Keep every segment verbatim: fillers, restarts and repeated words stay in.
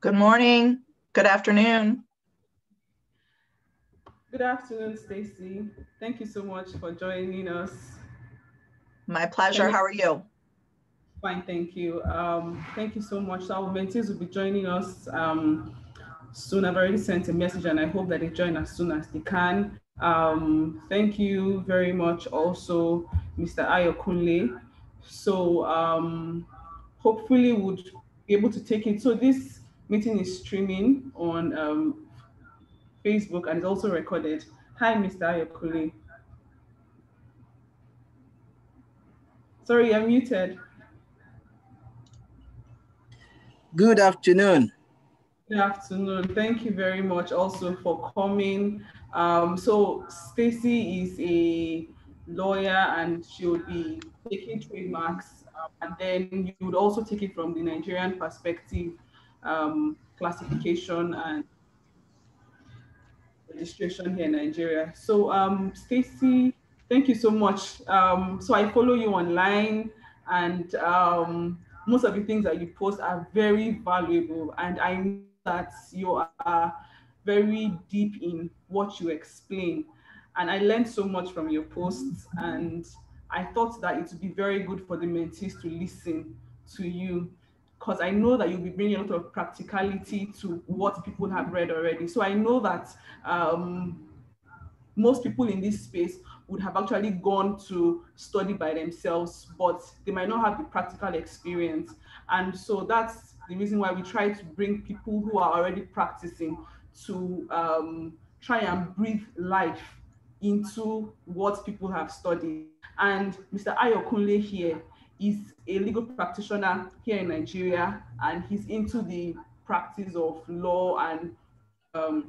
Good morning. Good afternoon. Good afternoon, Stacy. Thank you so much for joining us. My pleasure. How are you? Fine, thank you. Um, thank you so much. So our mentees will be joining us um, soon. I've already sent a message and I hope that they join as soon as they can. Um, thank you very much also, Mister Ayokunle. So um, hopefully would be able to take it. So this meeting is streaming on um, Facebook and is also recorded. Hi, Mister Ayokunle. Sorry, you're muted. Good afternoon. Good afternoon. Thank you very much also for coming. Um, so Stacy is a lawyer and she would be taking trademarks, um, and then you would also take it from the Nigerian perspective, um, classification and registration here in Nigeria. So um, Stacy, thank you so much. Um, so I follow you online, and um, most of the things that you post are very valuable, and I know that you are very deep in what you explain. And I learned so much from your posts, and I thought that it would be very good for the mentees to listen to you because I know that you'll be bringing a lot of practicality to what people have read already. So I know that um, most people in this space would have actually gone to study by themselves, but they might not have the practical experience. And so that's the reason why we try to bring people who are already practicing to um, try and breathe life into what people have studied. And Mister Ayokunle here is a legal practitioner here in Nigeria, and he's into the practice of law and um,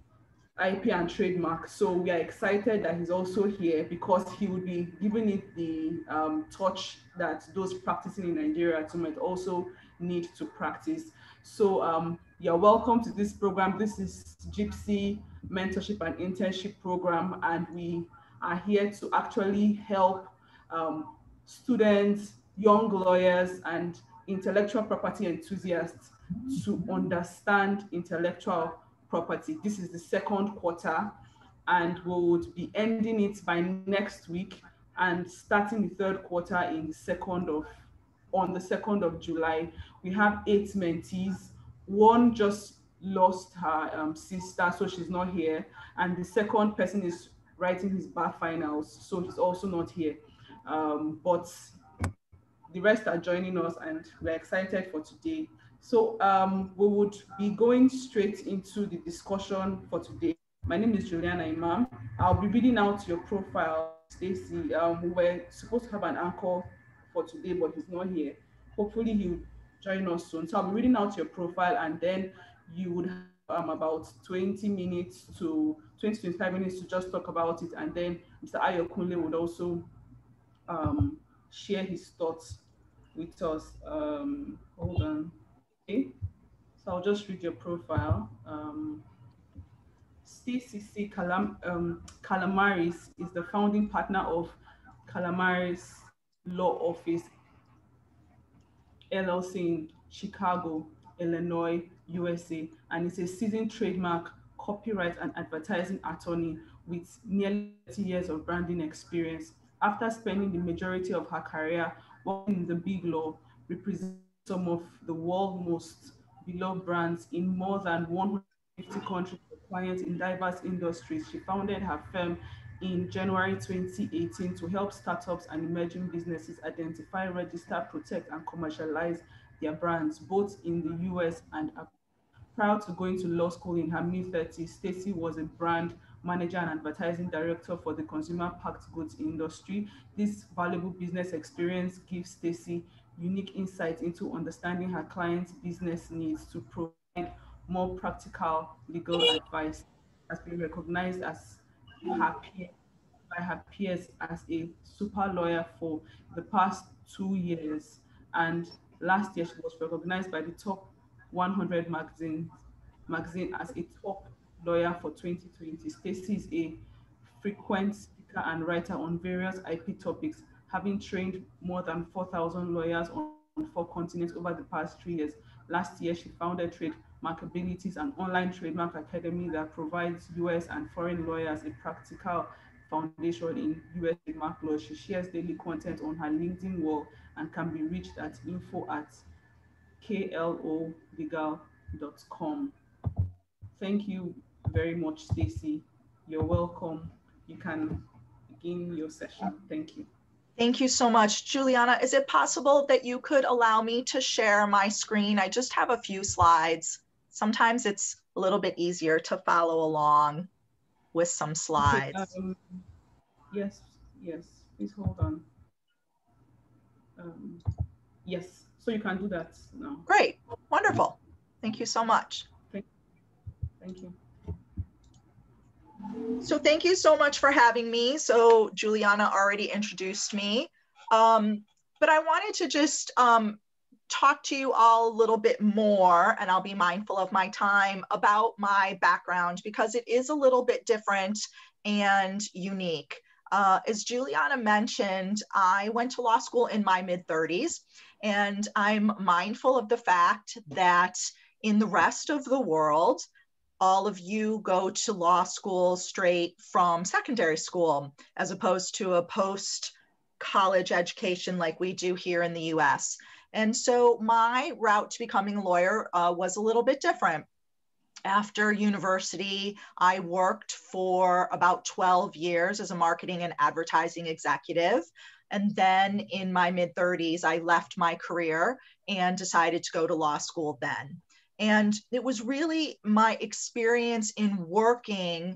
I P and trademark. So we are excited that he's also here because he will be giving it the um, touch that those practicing in Nigeria too might also need to practice. So um, you're welcome to this program. This is Gypsy Mentorship and Internship Program, and we are here to actually help um, students, young lawyers, and intellectual property enthusiasts to understand intellectual property. This is the second quarter, and we would be ending it by next week and starting the third quarter in the second of on the second of July. We have eight mentees. One just lost her um, sister, so she's not here, and the second person is writing his bar finals, so he's also not here. Um, but the rest are joining us and we're excited for today. So um, we would be going straight into the discussion for today. My name is Juliana Imam. I'll be reading out your profile, Stacy. Um, we were supposed to have an anchor for today, but he's not here. Hopefully he'll join us soon. So I'll be reading out your profile, and then you would have um, about twenty minutes to twenty, twenty-five minutes to just talk about it. And then Mister Ayokunle would also um, share his thoughts with us. Um, hold on. Okay. So I'll just read your profile. Um, C C C Calam- um, Calamaris is the founding partner of Calamaris Law Office L L C in Chicago, Illinois, U S A, and is a seasoned trademark, copyright, and advertising attorney with nearly thirty years of branding experience. After spending the majority of her career working in the big law, representing some of the world's most beloved brands in more than one hundred fifty countries for clients in diverse industries, she founded her firm in January twenty eighteen to help startups and emerging businesses identify, register, protect, and commercialize their brands, both in the U S and abroad. Prior to going to law school in her mid thirties, Stacy was a brand manager and advertising director for the consumer packaged goods industry. This valuable business experience gives Stacy unique insight into understanding her clients' business needs to provide more practical legal advice. Has been recognized as her peer by her peers as a super lawyer for the past two years. And last year, she was recognized by the top one hundred magazine, magazine as a top lawyer for twenty twenty. Stacey is a frequent speaker and writer on various I P topics, having trained more than four thousand lawyers on four continents over the past three years. Last year, she founded Trade Markability, an online trademark academy that provides U S and foreign lawyers a practical foundation in U S trademark law. She shares daily content on her LinkedIn wall and can be reached at info at k l o legal dot com. Thank you very much, Stacey. You're welcome. You can begin your session. Thank you. Thank you so much. Juliana, is it possible that you could allow me to share my screen? I just have a few slides. Sometimes it's a little bit easier to follow along with some slides. Okay, um, yes, yes, please hold on. Um, yes, so you can do that now. Great, wonderful. Thank you so much. Thank, thank you. So thank you so much for having me. So Juliana already introduced me, um, but I wanted to just um, talk to you all a little bit more, and I'll be mindful of my time, about my background because it is a little bit different and unique. Uh, as Juliana mentioned, I went to law school in my mid thirties, and I'm mindful of the fact that in the rest of the world, all of you go to law school straight from secondary school, as opposed to a post-college education like we do here in the U S. And so my route to becoming a lawyer uh, was a little bit different. After university, I worked for about twelve years as a marketing and advertising executive. And then in my mid thirties, I left my career and decided to go to law school then. And it was really my experience in working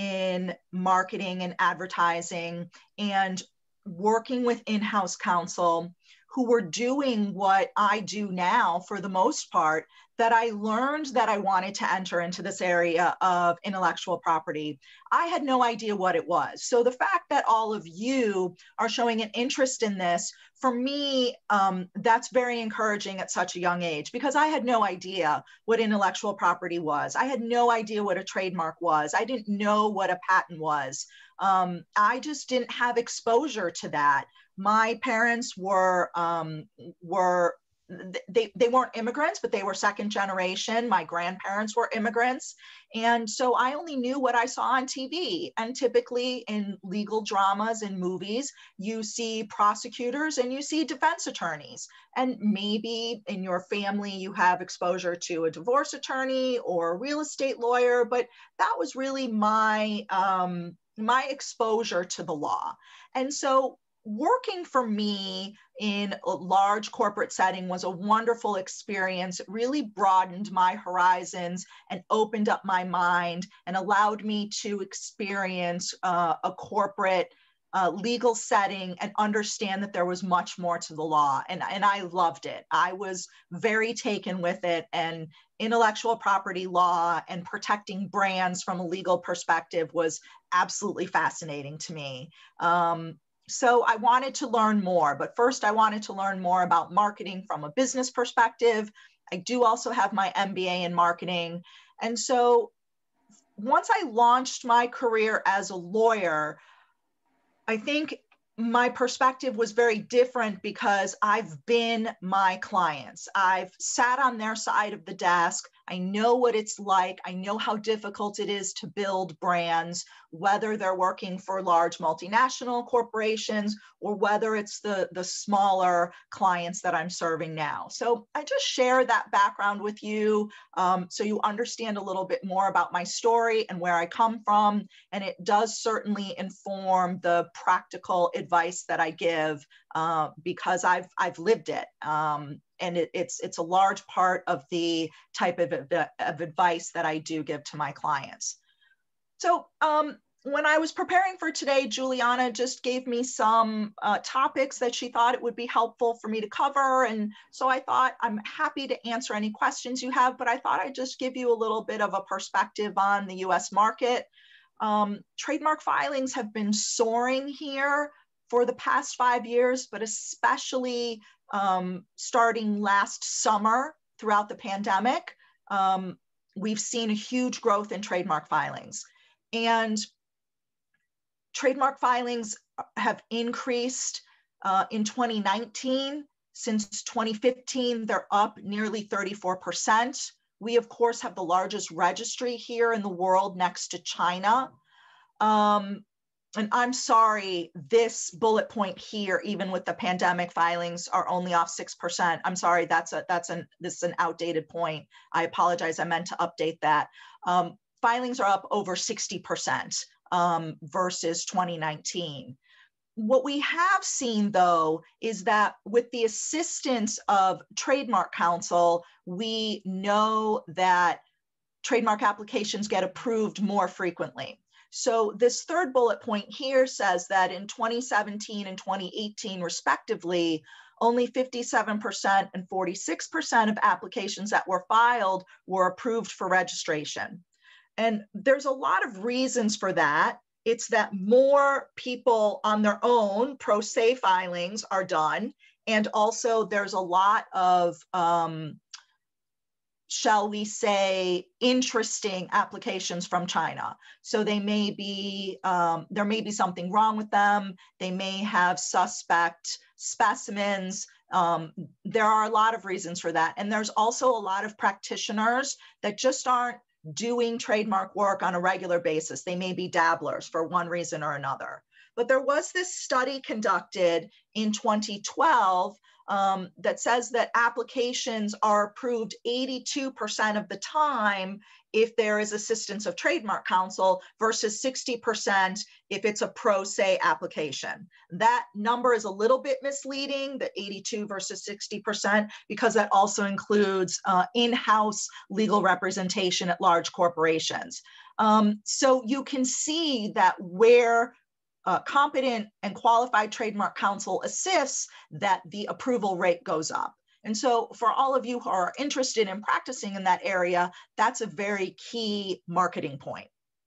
in marketing and advertising and working with in-house counsel who were doing what I do now for the most part, that I learned that I wanted to enter into this area of intellectual property. I had no idea what it was. So the fact that all of you are showing an interest in this, for me, um, that's very encouraging at such a young age, because I had no idea what intellectual property was. I had no idea what a trademark was. I didn't know what a patent was. Um, I just didn't have exposure to that. My parents were, um, were They, they weren't immigrants, but they were second generation. My grandparents were immigrants. And so I only knew what I saw on T V. And typically in legal dramas and movies, you see prosecutors and you see defense attorneys. And maybe in your family, you have exposure to a divorce attorney or a real estate lawyer, but that was really my, um, my exposure to the law. And so working for me in a large corporate setting was a wonderful experience. It really broadened my horizons and opened up my mind and allowed me to experience uh, a corporate uh, legal setting and understand that there was much more to the law. And, and I loved it. I was very taken with it. And intellectual property law and protecting brands from a legal perspective was absolutely fascinating to me. Um, So I wanted to learn more, but first I wanted to learn more about marketing from a business perspective. I do also have my M B A in marketing. And so once I launched my career as a lawyer, I think my perspective was very different because I've been my clients. I've sat on their side of the desk. I know what it's like. I know how difficult it is to build brands, whether they're working for large multinational corporations or whether it's the, the smaller clients that I'm serving now. So I just share that background with you um, so you understand a little bit more about my story and where I come from. And it does certainly inform the practical advice that I give uh, because I've, I've lived it. Um, And it, it's, it's a large part of the type of, of advice that I do give to my clients. So um, when I was preparing for today, Juliana just gave me some uh, topics that she thought it would be helpful for me to cover. And so I thought I'm happy to answer any questions you have, but I thought I'd just give you a little bit of a perspective on the U S market. Um, trademark filings have been soaring here for the past five years, but especially Um, starting last summer throughout the pandemic, um, we've seen a huge growth in trademark filings. And trademark filings have increased uh, in twenty nineteen. Since twenty fifteen, they're up nearly thirty-four percent. We, of course, have the largest registry here in the world next to China. Um, and I'm sorry, this bullet point here, even with the pandemic filings, are only off six percent. I'm sorry, that's a that's an this is an outdated point. I apologize. I meant to update that. Um, filings are up over sixty percent um, versus twenty nineteen. What we have seen, though, is that with the assistance of Trademark Council, we know that trademark applications get approved more frequently. So this third bullet point here says that in twenty seventeen and twenty eighteen, respectively, only fifty-seven percent and forty-six percent of applications that were filed were approved for registration. And there's a lot of reasons for that. It's that more people on their own pro se filings are done. And also there's a lot of, um, shall we say, interesting applications from China. So they may be, um, there may be something wrong with them. They may have suspect specimens. Um, there are a lot of reasons for that. And there's also a lot of practitioners that just aren't doing trademark work on a regular basis. They may be dabblers for one reason or another. But there was this study conducted in twenty twelve um, that says that applications are approved eighty-two percent of the time if there is assistance of Trademark Council versus sixty percent if it's a pro se application. That number is a little bit misleading, the eighty-two versus sixty percent, because that also includes uh, in-house legal representation at large corporations. Um, so you can see that where Uh, competent and qualified Trademark Counsel assists, that the approval rate goes up. And so for all of you who are interested in practicing in that area, that's a very key marketing point.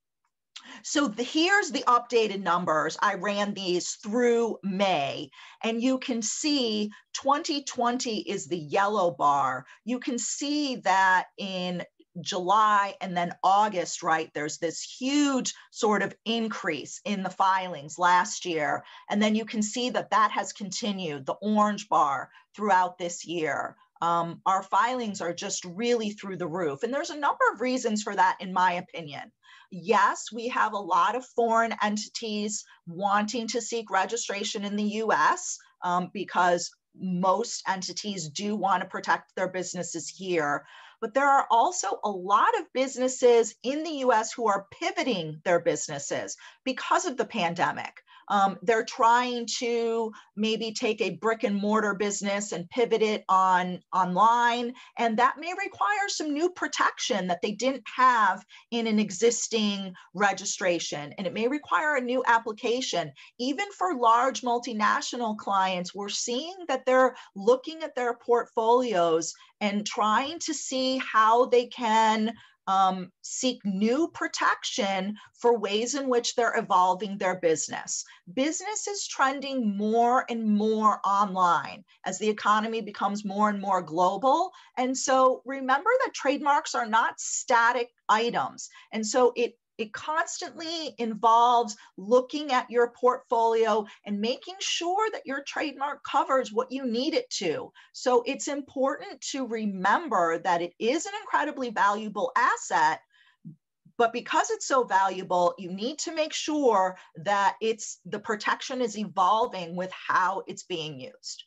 So the, here's the updated numbers. I ran these through May, and you can see twenty twenty is the yellow bar. You can see that in July and then August, right, there's this huge sort of increase in the filings last year. And then you can see that that has continued, the orange bar, throughout this year. Um, our filings are just really through the roof. And there's a number of reasons for that, in my opinion. Yes, we have a lot of foreign entities wanting to seek registration in the U S um, because most entities do want to protect their businesses here. But there are also a lot of businesses in the U S who are pivoting their businesses because of the pandemic. Um, they're trying to maybe take a brick and mortar business and pivot it on online, and that may require some new protection that they didn't have in an existing registration, and it may require a new application. Even for large multinational clients, we're seeing that they're looking at their portfolios and trying to see how they can Um, seek new protection for ways in which they're evolving their business. Business is trending more and more online as the economy becomes more and more global. And so remember that trademarks are not static items. And so it It constantly involves looking at your portfolio and making sure that your trademark covers what you need it to. So it's important to remember that it is an incredibly valuable asset, but because it's so valuable, you need to make sure that it's the protection is evolving with how it's being used.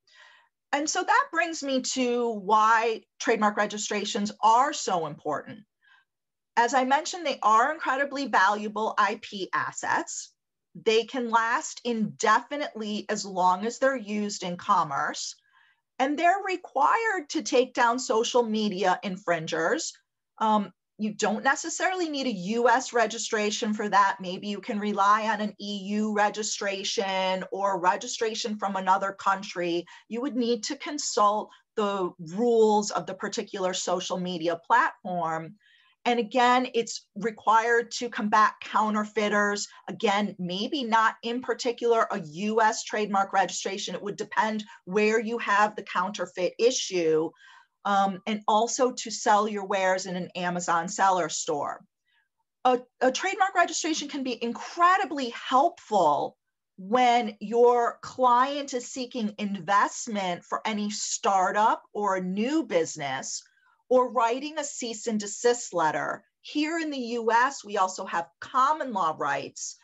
And so that brings me to why trademark registrations are so important. As I mentioned, they are incredibly valuable I P assets. They can last indefinitely as long as they're used in commerce, and they're required to take down social media infringers. Um, you don't necessarily need a U S registration for that. Maybe you can rely on an E U registration or registration from another country. You would need to consult the rules of the particular social media platform. And again, it's required to combat counterfeiters. Again, maybe not in particular a U S trademark registration. It would depend where you have the counterfeit issue. Um, and also to sell your wares in an Amazon seller store. A, a trademark registration can be incredibly helpful when your client is seeking investment for any startup or a new business, or writing a cease and desist letter. Here in the U S, we also have common law rights.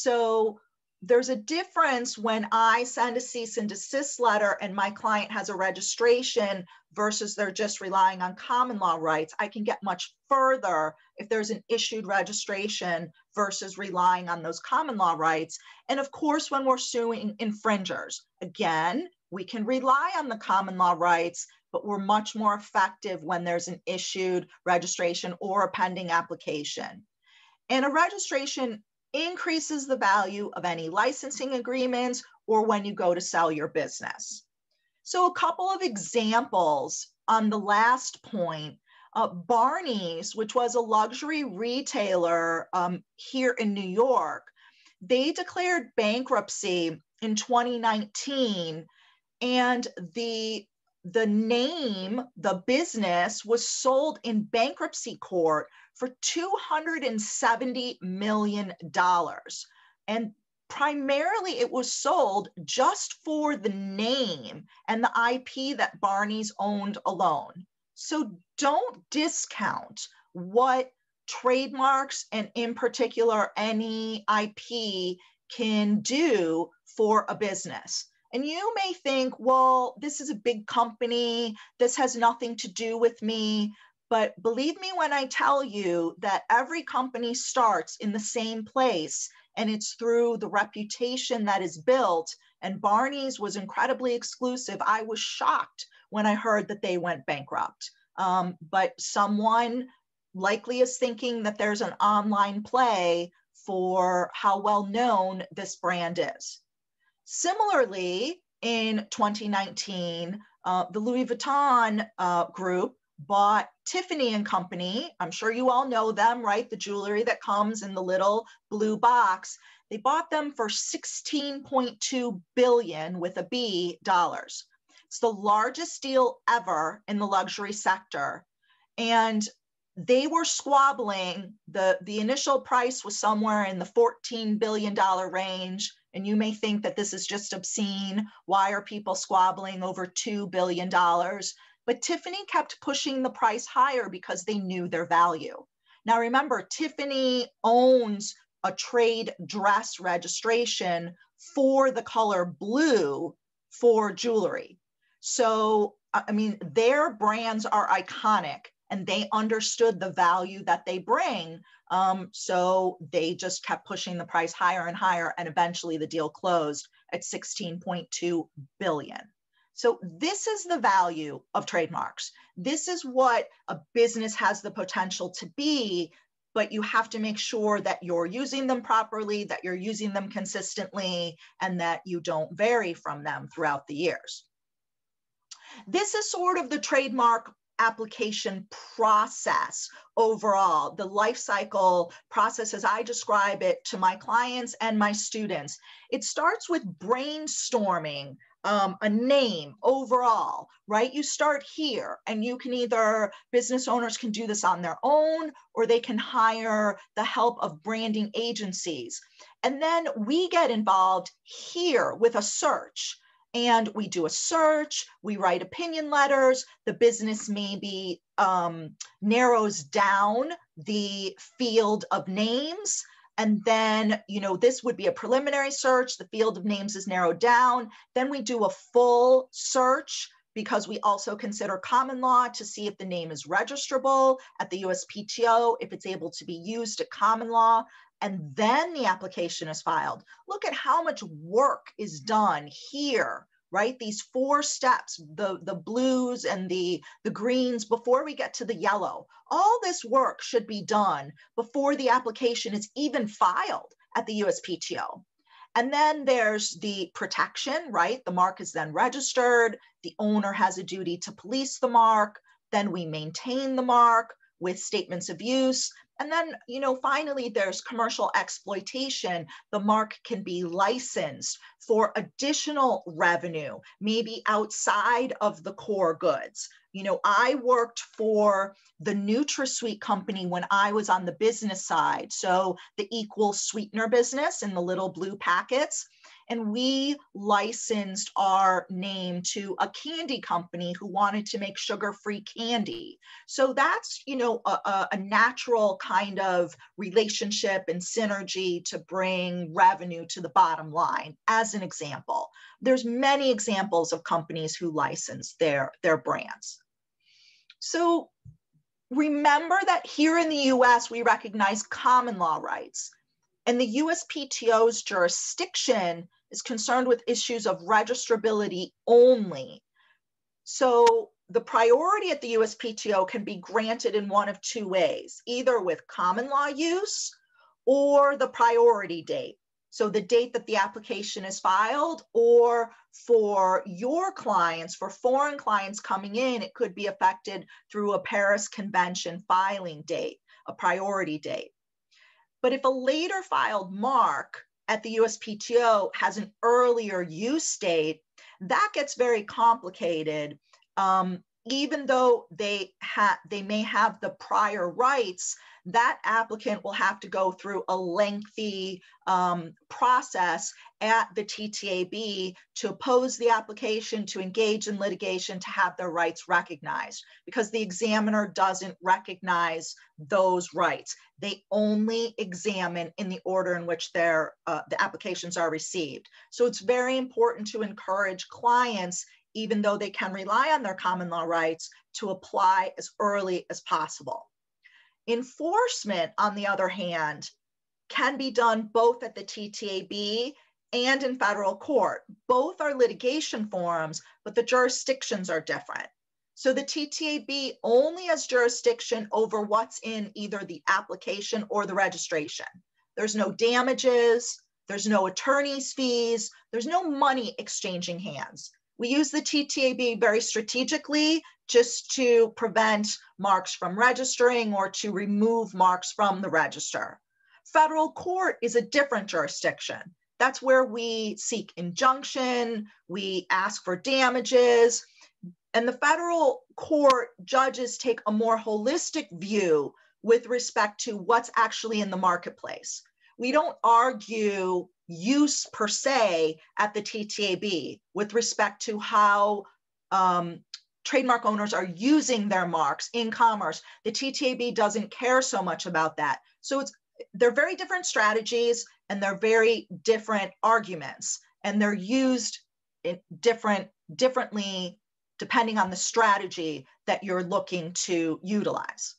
So there's a difference when I send a cease and desist letter and my client has a registration versus they're just relying on common law rights. I can get much further if there's an issued registration versus relying on those common law rights. And of course, when we're suing infringers, again, we can rely on the common law rights, but we're much more effective when there's an issued registration or a pending application. And a registration increases the value of any licensing agreements or when you go to sell your business. So a couple of examples on the last point, uh, Barney's, which was a luxury retailer um, here in New York, they declared bankruptcy in twenty nineteen, and the the name, the business, was sold in bankruptcy court for two hundred seventy million dollars. And primarily it was sold just for the name and the I P that Barney's owned alone. So don't discount what trademarks and in particular any I P can do for a business. And you may think, well, this is a big company, this has nothing to do with me. But believe me when I tell you that every company starts in the same place, and it's through the reputation that is built. And Barney's was incredibly exclusive. I was shocked when I heard that they went bankrupt. Um, but someone likely is thinking that there's an online play for how well known this brand is. Similarly, in twenty nineteen, uh, the Louis Vuitton uh, group bought Tiffany and Company. I'm sure you all know them, right? The jewelry that comes in the little blue box. They bought them for sixteen point two billion with a B dollars. It's the largest deal ever in the luxury sector. And they were squabbling. The, the initial price was somewhere in the fourteen billion dollars range. And you may think that this is just obscene. Why are people squabbling over two billion dollars? But Tiffany kept pushing the price higher because they knew their value. Now remember, Tiffany owns a trade dress registration for the color blue for jewelry. So, I mean, their brands are iconic and they understood the value that they bring. Um, so they just kept pushing the price higher and higher, and eventually the deal closed at sixteen point two billion dollars. So this is the value of trademarks. This is what a business has the potential to be, but you have to make sure that you're using them properly, that you're using them consistently, and that you don't vary from them throughout the years. This is sort of the trademark application process overall, the life cycle process as I describe it to my clients and my students. It starts with brainstorming um, a name overall, right? You start here, and you can either, business owners can do this on their own, or they can hire the help of branding agencies. And then we get involved here with a search. And we do a search, we write opinion letters, the business maybe um, narrows down the field of names. And then, you know, this would be a preliminary search, the field of names is narrowed down. Then we do a full search because we also consider common law to see if the name is registrable at the U S P T O, if it's able to be used at common law. And then the application is filed. Look at how much work is done here, right? These four steps, the, the blues and the, the greens before we get to the yellow. All this work should be done before the application is even filed at the U S P T O. And then there's the protection, right? The mark is then registered. The owner has a duty to police the mark. Then we maintain the mark with statements of use. And then, you know, finally, there's commercial exploitation. The mark can be licensed for additional revenue, maybe outside of the core goods. You know, I worked for the NutraSweet company when I was on the business side. So the equal sweetener business in the little blue packets. and we licensed our name to a candy company who wanted to make sugar-free candy. So that's, you know, a, a natural kind of relationship and synergy to bring revenue to the bottom line, as an example. There's many examples of companies who license their, their brands. So remember that here in the U S, we recognize common law rights, and the U S P T O's jurisdiction is concerned with issues of registrability only. So the priority at the U S P T O can be granted in one of two ways, either with common law use or the priority date. So the date that the application is filed, or for your clients, for foreign clients coming in, it could be affected through a Paris Convention filing date, a priority date. But if a later filed mark at the U S P T O has an earlier use date, that gets very complicated. Um, even though they, ha they may have the prior rights, that applicant will have to go through a lengthy um, process at the T T A B to oppose the application, to engage in litigation, to have their rights recognized, because the examiner doesn't recognize those rights. They only examine in the order in which their, uh, the applications are received. So it's very important to encourage clients, even though they can rely on their common law rights, to apply as early as possible. Enforcement, on the other hand, can be done both at the T T A B and in federal court. Both are litigation forums, but the jurisdictions are different. So the T T A B only has jurisdiction over what's in either the application or the registration. There's no damages, there's no attorney's fees, there's no money exchanging hands. We use the T T A B very strategically, just to prevent marks from registering or to remove marks from the register. Federal court is a different jurisdiction. That's where we seek injunction, we ask for damages, and the federal court judges take a more holistic view with respect to what's actually in the marketplace. We don't argue use per se at the T T A B with respect to how um, trademark owners are using their marks in commerce. The T T A B doesn't care so much about that. So it's, they're very different strategies, and they're very different arguments, and they're used in different, differently depending on the strategy that you're looking to utilize.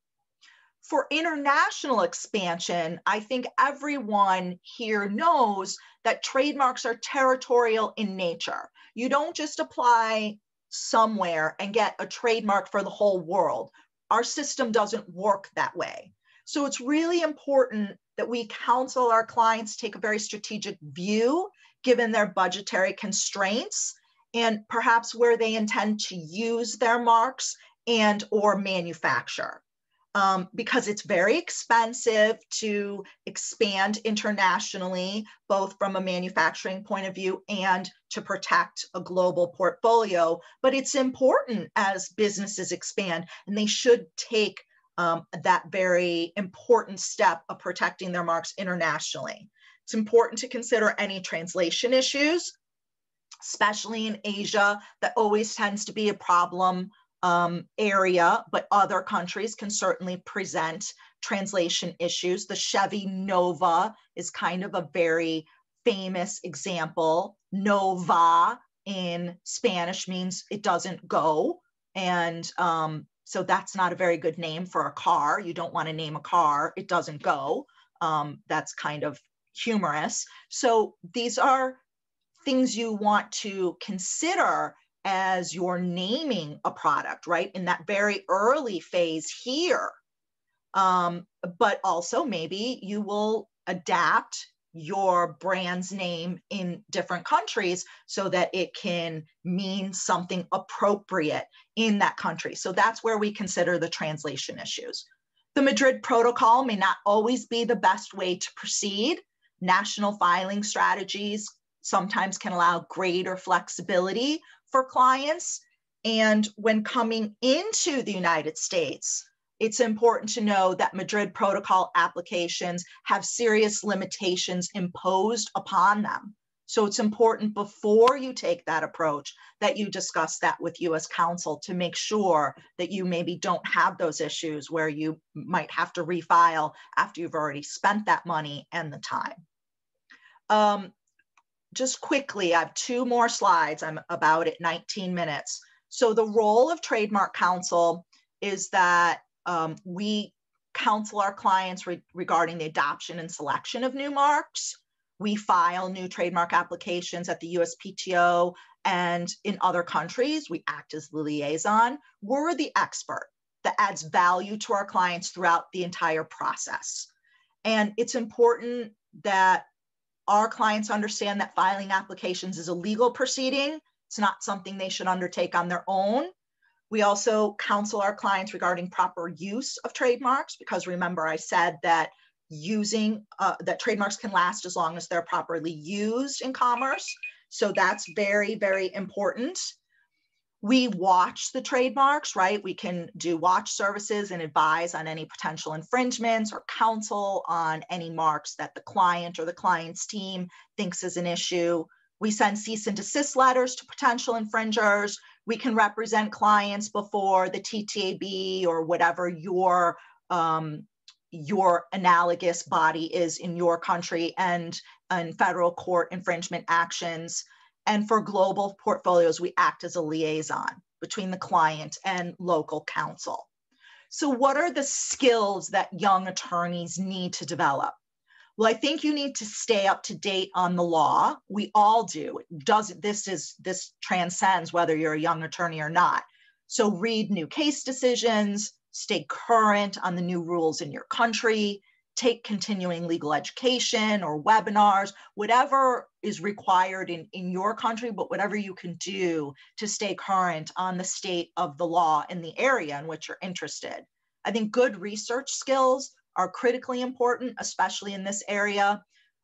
For international expansion, I think everyone here knows that trademarks are territorial in nature. You don't just apply somewhere and get a trademark for the whole world. Our system doesn't work that way. So it's really important that we counsel our clients take a very strategic view, given their budgetary constraints and perhaps where they intend to use their marks and or manufacture. Um, because it's very expensive to expand internationally, both from a manufacturing point of view and to protect a global portfolio. But it's important as businesses expand, and they should take um, that very important step of protecting their marks internationally. It's important to consider any translation issues, especially in Asia. That always tends to be a problem Um, area, but other countries can certainly present translation issues. The Chevy Nova is kind of a very famous example. Nova in Spanish means it doesn't go. And um, so that's not a very good name for a car. You don't want to name a car, it doesn't go. Um, that's kind of humorous. So these are things you want to consider as you're naming a product, right? In that very early phase here. Um, but also maybe you will adapt your brand's name in different countries so that it can mean something appropriate in that country. So that's where we consider the translation issues. The Madrid Protocol may not always be the best way to proceed. National filing strategies sometimes can allow greater flexibility for clients. And when coming into the United States, it's important to know that Madrid Protocol applications have serious limitations imposed upon them. So it's important before you take that approach that you discuss that with U S counsel to make sure that you maybe don't have those issues where you might have to refile after you've already spent that money and the time. Um, just quickly, I have two more slides. I'm about at nineteen minutes. So the role of trademark counsel is that um, we counsel our clients re regarding the adoption and selection of new marks. We file new trademark applications at the U S P T O, and in other countries, we act as the liaison. We're the expert that adds value to our clients throughout the entire process. And it's important that our clients understand that filing applications is a legal proceeding. It's not something they should undertake on their own. We also counsel our clients regarding proper use of trademarks, because remember I said that using, uh, that trademarks can last as long as they're properly used in commerce. So that's very, very important. We watch the trademarks, right? We can do watch services and advise on any potential infringements or counsel on any marks that the client or the client's team thinks is an issue. We send cease and desist letters to potential infringers. We can represent clients before the T T A B or whatever your, um, your analogous body is in your country, and in federal court infringement actions. And for global portfolios, we act as a liaison between the client and local counsel. So what are the skills that young attorneys need to develop? Well, I think you need to stay up to date on the law. We all do. It does, this is, this transcends whether you're a young attorney or not. So read new case decisions, stay current on the new rules in your country, take continuing legal education or webinars, whatever is required in, in your country, but whatever you can do to stay current on the state of the law in the area in which you're interested. I think good research skills are critically important, especially in this area.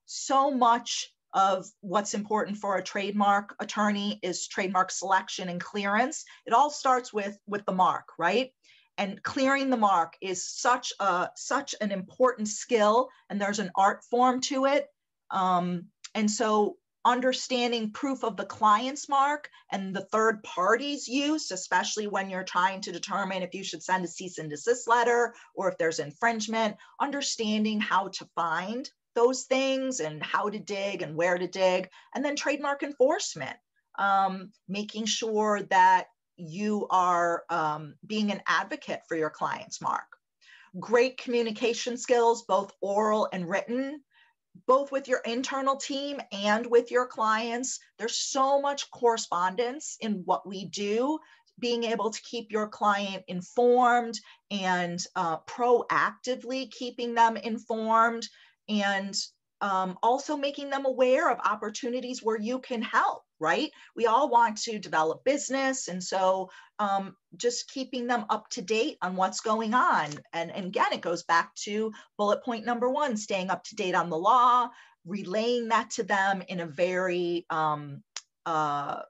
So much of what's important for a trademark attorney is trademark selection and clearance. It all starts with, with the mark, right? And clearing the mark is such a such an important skill, and there's an art form to it. Um, and so understanding proof of the client's mark and the third party's use, especially when you're trying to determine if you should send a cease and desist letter or if there's infringement, understanding how to find those things and how to dig and where to dig, and then trademark enforcement, um, making sure that you are um, being an advocate for your client's mark. Great communication skills, both oral and written, both with your internal team and with your clients. There's so much correspondence in what we do. Being able to keep your client informed and uh, proactively keeping them informed, and um, also making them aware of opportunities where you can help, right? We all want to develop business. And so um, just keeping them up to date on what's going on. And, and again, it goes back to bullet point number one, staying up to date on the law, relaying that to them in a very um, uh,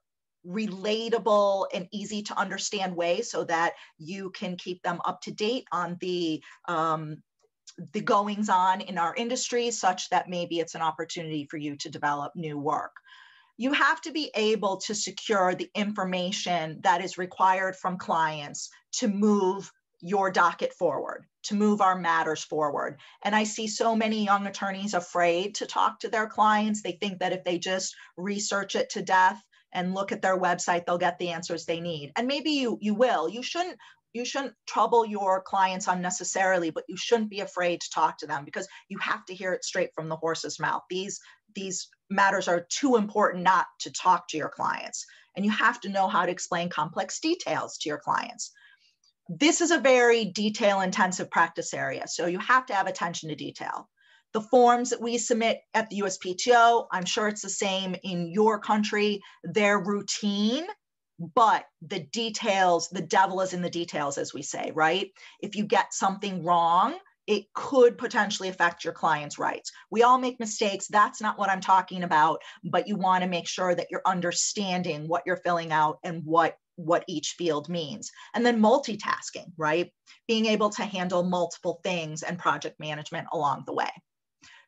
relatable and easy to understand way so that you can keep them up to date on the um, the goings on in our industry, such that maybe it's an opportunity for you to develop new work. You have to be able to secure the information that is required from clients to move your docket forward, to move our matters forward. And I see so many young attorneys afraid to talk to their clients. They think that if they just research it to death and look at their website, they'll get the answers they need. And maybe you, you will. You shouldn't You shouldn't trouble your clients unnecessarily, but you shouldn't be afraid to talk to them, because you have to hear it straight from the horse's mouth. These, these matters are too important not to talk to your clients. And you have to know how to explain complex details to your clients. This is a very detail-intensive practice area, so you have to have attention to detail. The forms that we submit at the U S P T O, I'm sure it's the same in your country, they're routine. But the details, the devil is in the details, as we say, right? If you get something wrong, it could potentially affect your client's rights. We all make mistakes. That's not what I'm talking about, but you want to make sure that you're understanding what you're filling out and what, what each field means. And then multitasking, right? Being able to handle multiple things and project management along the way.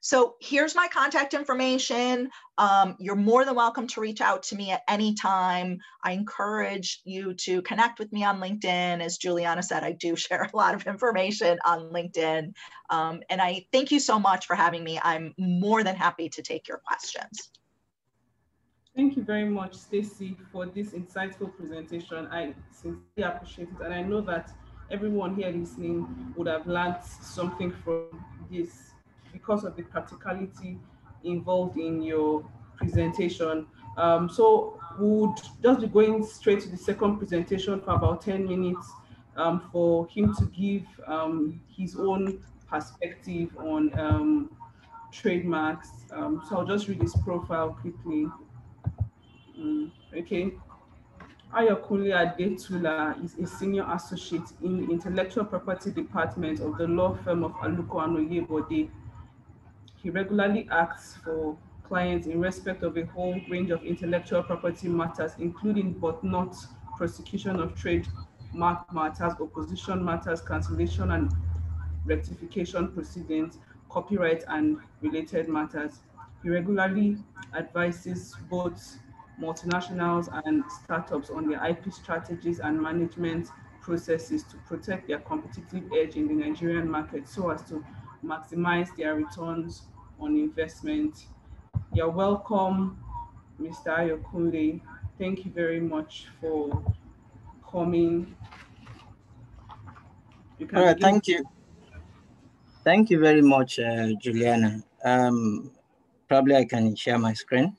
So here's my contact information. Um, you're more than welcome to reach out to me at any time. I encourage you to connect with me on LinkedIn. As Juliana said, I do share a lot of information on LinkedIn. Um, and I thank you so much for having me. I'm more than happy to take your questions. Thank you very much, Stacey, for this insightful presentation. I sincerely appreciate it. And I know that everyone here listening would have learned something from this because of the practicality involved in your presentation. Um, so we would just be going straight to the second presentation for about ten minutes um, for him to give um, his own perspective on um, trademarks. Um, so I'll just read his profile quickly. Mm, okay. Ayokunle Adetula is a senior associate in the intellectual property department of the law firm of Aluko and Oyebode. He regularly acts for clients in respect of a whole range of intellectual property matters, including but not prosecution of trademark matters, opposition matters, cancellation and rectification proceedings, copyright and related matters. He regularly advises both multinationals and startups on their I P strategies and management processes to protect their competitive edge in the Nigerian market so as to maximize their returns on investment. You're welcome, Mister Ayokunle. Thank you very much for coming. You can All right, begin. thank you. Thank you very much, uh, Juliana. Um, probably I can share my screen.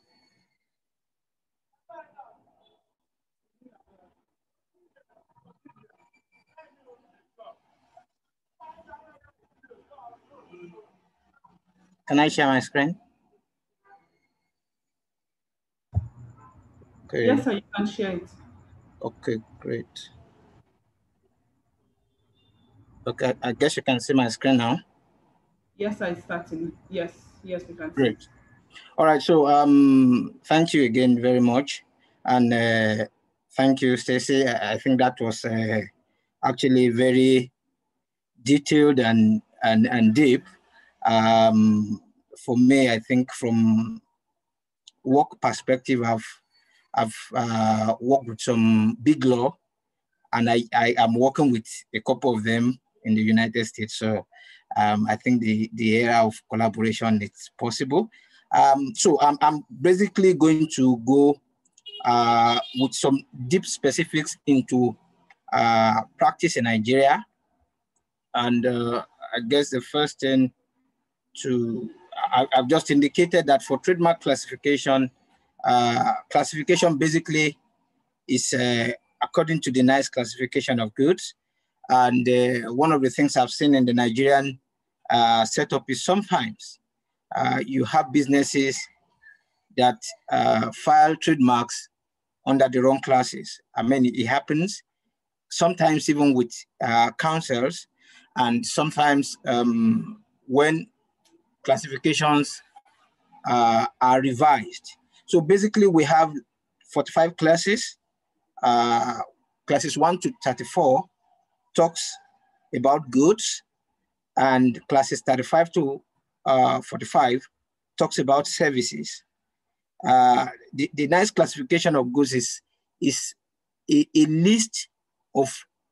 Can I share my screen? Okay. Yes, sir, you can share it. Okay, great. Okay, I guess you can see my screen now. Yes, I started. Yes, yes, we can see. Great. All right, so um, thank you again very much. And uh, thank you, Stacey. I, I think that was uh, actually very detailed and, and, and deep. Um, for me, I think from work perspective, I've, I've uh, worked with some big law, and I, I am working with a couple of them in the United States. So um, I think the, the era of collaboration is possible. Um, so I'm, I'm basically going to go uh, with some deep specifics into uh, practice in Nigeria. And uh, I guess the first thing to, I, I've just indicated that for trademark classification, uh, classification basically is uh, according to the NICE classification of goods. And uh, one of the things I've seen in the Nigerian uh, setup is sometimes uh, you have businesses that uh, file trademarks under the wrong classes. I mean, it happens sometimes even with uh, councils, and sometimes um, when classifications uh, are revised. So basically we have forty-five classes. Uh, classes one to thirty-four talks about goods, and classes thirty-five to forty-five talks about services. Uh, the, the NICE classification of goods is, is a, a list of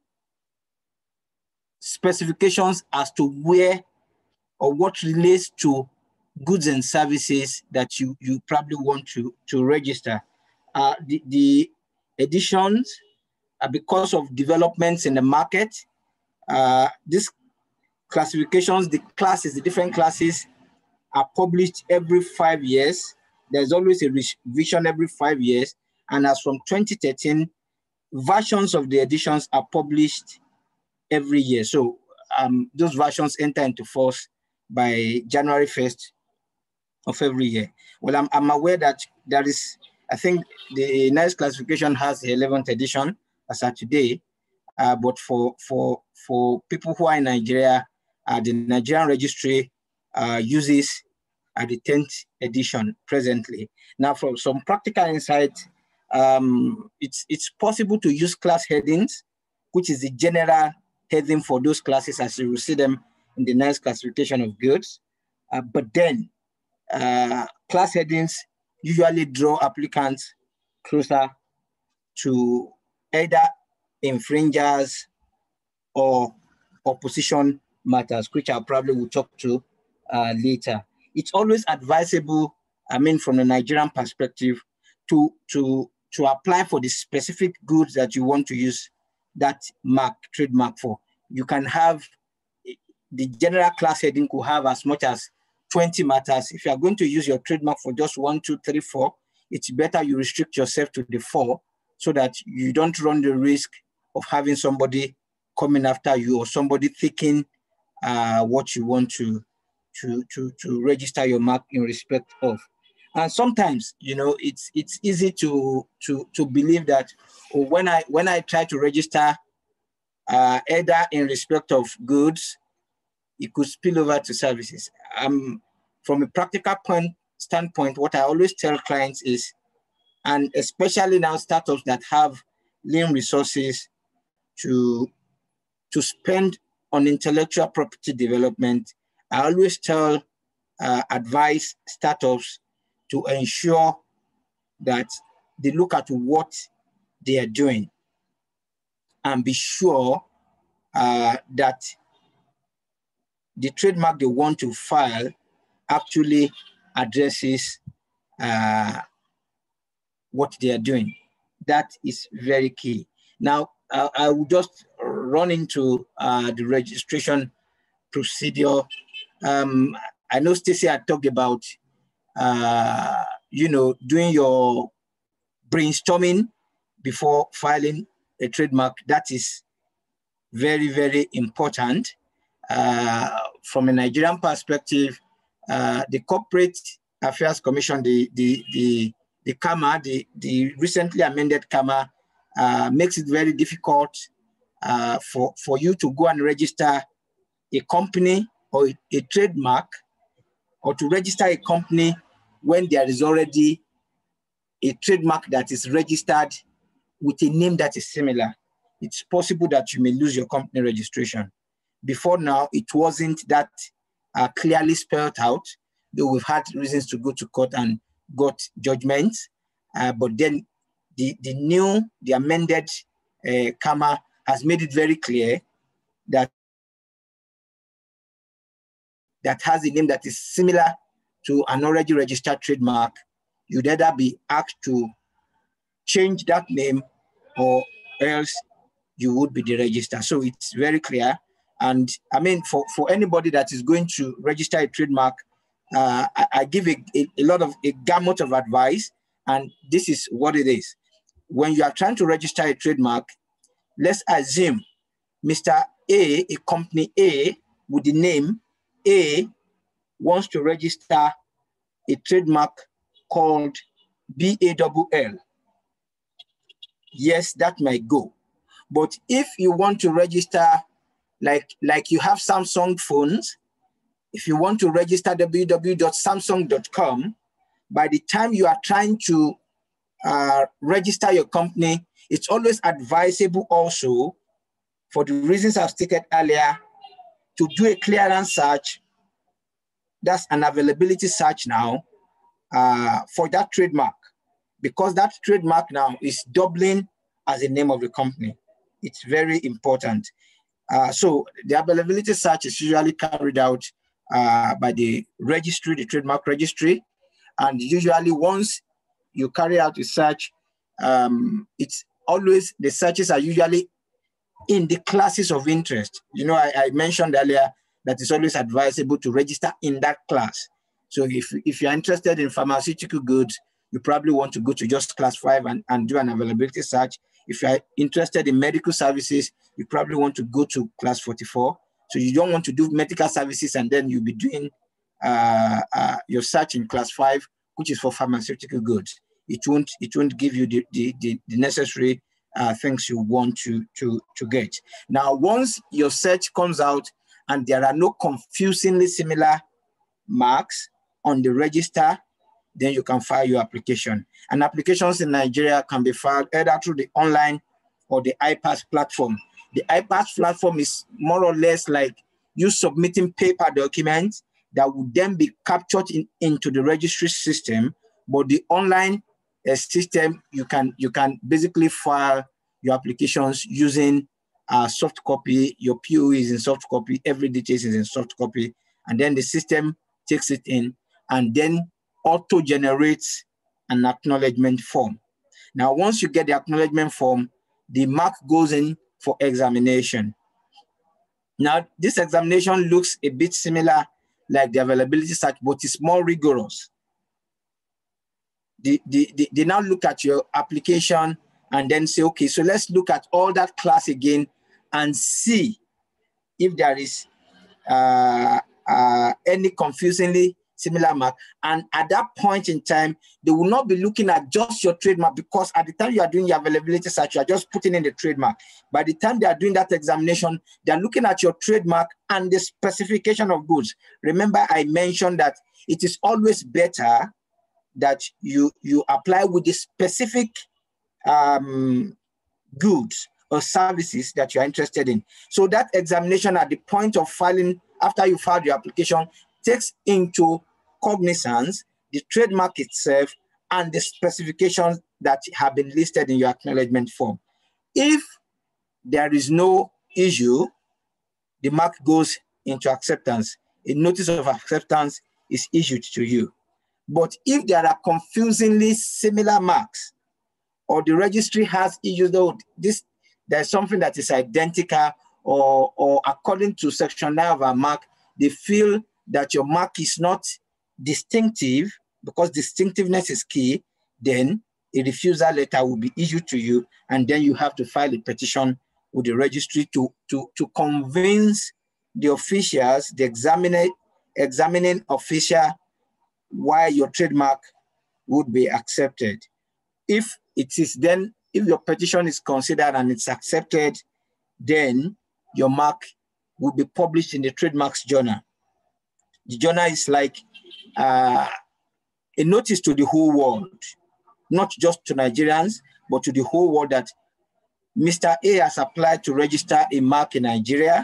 specifications as to where or what relates to goods and services that you, you probably want to, to register. Uh, the, the editions, uh, because of developments in the market, uh, these classifications, the classes, the different classes are published every five years. There's always a revision every five years. And as from twenty thirteen, versions of the editions are published every year. So um, those versions enter into force by January first of every year. Well, I'm, I'm aware that there is, I think the NICE classification has the eleventh edition as of today, uh, but for, for, for people who are in Nigeria, uh, the Nigerian registry uh, uses uh, the tenth edition presently. Now, for some practical insight, um, it's, it's possible to use class headings, which is the general heading for those classes as you will see them in the NICE classification of goods. Uh, but then uh, class headings usually draw applicants closer to either infringers or opposition matters, which I probably will talk to uh, later. It's always advisable, I mean, from a Nigerian perspective, to, to, to apply for the specific goods that you want to use that mark, trademark for. You can have, the general class heading could have as much as twenty matters. If you are going to use your trademark for just one, two, three, four, it's better you restrict yourself to the four so that you don't run the risk of having somebody coming after you or somebody thinking uh, what you want to, to, to, to register your mark in respect of. And sometimes, you know, it's it's easy to to to believe that oh, when I when I try to register uh, either in respect of goods, it could spill over to services. Um, from a practical point standpoint, what I always tell clients is, and especially now startups that have lean resources to to spend on intellectual property development, I always tell, uh, advise startups to ensure that they look at what they are doing and be sure uh, that the trademark they want to file actually addresses uh, what they are doing. That is very key. Now, uh, I will just run into uh, the registration procedure. Um, I know Stacey had talked about Uh, you know, doing your brainstorming before filing a trademark. That is very, very important. Uh, from a Nigerian perspective, uh, the Corporate Affairs Commission, the the the the C A M A, the, the recently amended C A M A, uh, makes it very difficult uh, for, for you to go and register a company or a, a trademark, or to register a company when there is already a trademark that is registered with a name that is similar. It's possible that you may lose your company registration. Before now, it wasn't that uh, clearly spelled out, though we've had reasons to go to court and got judgments. Uh, but then the, the new, the amended uh, C A M A has made it very clear that that has a name that is similar to an already registered trademark, you'd either be asked to change that name or else you would be deregistered. So it's very clear. And I mean, for, for anybody that is going to register a trademark, uh, I, I give a, a, a lot of, a gamut of advice, and this is what it is. When you are trying to register a trademark, let's assume Mister A, a company A with the name A, wants to register a trademark called B A L L. Yes, that might go. But if you want to register, like, like you have Samsung phones, if you want to register w w w dot samsung dot com, by the time you are trying to uh, register your company, it's always advisable also, for the reasons I've stated earlier, to do a clearance search. That's an availability search now uh, for that trademark, because that trademark now is doubling as the name of the company. It's very important. Uh, so the availability search is usually carried out uh, by the registry, the trademark registry. And usually once you carry out a search, um, it's always, the searches are usually in the classes of interest. You know, I, I mentioned earlier that it's always advisable to register in that class. So if, if you're interested in pharmaceutical goods, you probably want to go to just class five and, and do an availability search. If you're interested in medical services, you probably want to go to class forty-four. So you don't want to do medical services and then you'll be doing uh, uh, your search in class five, which is for pharmaceutical goods. It won't, it won't give you the, the, the, the necessary uh, things you want to, to, to get. Now, once your search comes out and there are no confusingly similar marks on the register, then you can file your application. And applications in Nigeria can be filed either through the online or the I PASS platform. The I PASS platform is more or less like you submitting paper documents, that would then be captured in, into the registry system. But the online uh, system, you can, you can basically file your applications using uh, soft copy. Your P O E is in soft copy, every details is in soft copy, and then the system takes it in and then auto-generates an acknowledgement form. Now, once you get the acknowledgement form, the mark goes in for examination. Now, this examination looks a bit similar like the availability search, but it's more rigorous. They, they, they, they now look at your application and then say, okay, so let's look at all that class again and see if there is uh, uh, any confusingly similar mark. And at that point in time, they will not be looking at just your trademark, because at the time you are doing your availability search, you are just putting in the trademark. By the time they are doing that examination, they are looking at your trademark and the specification of goods. Remember, I mentioned that it is always better that you, you apply with the specific um, goods or services that you are interested in. So that examination at the point of filing, after you filed your application, takes into cognizance the trademark itself and the specifications that have been listed in your acknowledgement form. If there is no issue, the mark goes into acceptance. A notice of acceptance is issued to you. But if there are confusingly similar marks, or the registry has issues, though this there's something that is identical, or, or according to section nine of our mark, they feel that your mark is not distinctive, because distinctiveness is key, then a refusal letter will be issued to you, and then you have to file a petition with the registry to, to, to convince the officials, the examining, examining official, why your trademark would be accepted. If it is then, if your petition is considered and it's accepted, then your mark will be published in the Trademarks Journal. The journal is like uh, a notice to the whole world, not just to Nigerians, but to the whole world, that Mister A has applied to register a mark in Nigeria.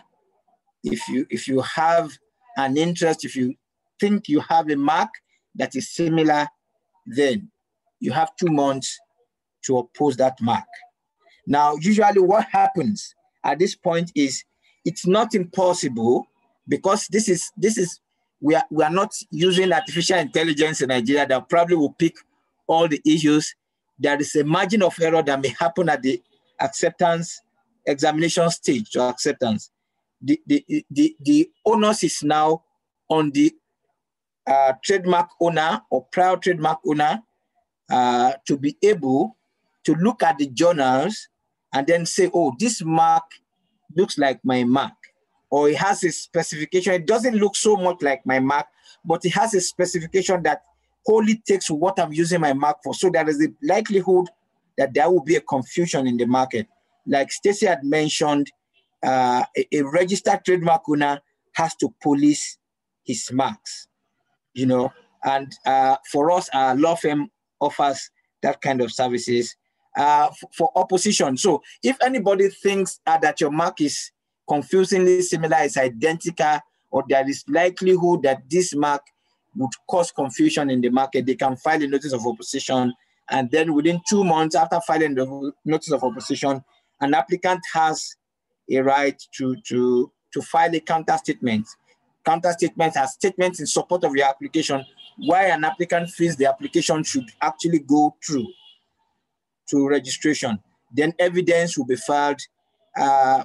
If you, if you have an interest, if you think you have a mark that is similar, then you have two months to oppose that mark. Now, usually what happens at this point is it's not impossible, because this is, this is we, are, we are not using artificial intelligence in Nigeria that probably will pick all the issues. There is a margin of error that may happen at the acceptance examination stage to acceptance. The, the, the, the onus is now on the uh, trademark owner or prior trademark owner uh, to be able to look at the journals and then say, oh, this mark looks like my mark, or it has a specification. It doesn't look so much like my mark, but it has a specification that wholly takes what I'm using my mark for. So there is a likelihood that there will be a confusion in the market. Like Stacey had mentioned, uh, a, a registered trademark owner has to police his marks, you know, and uh, for us, our law firm offers that kind of services uh, for opposition. So if anybody thinks uh, that your mark is confusingly similar, is identical, or there is likelihood that this mark would cause confusion in the market, they can file a notice of opposition. And then within two months after filing the notice of opposition, an applicant has a right to, to, to file a counter statement. Counter statements are statements in support of your application, why an applicant feels the application should actually go through to registration. Then evidence will be filed. Uh,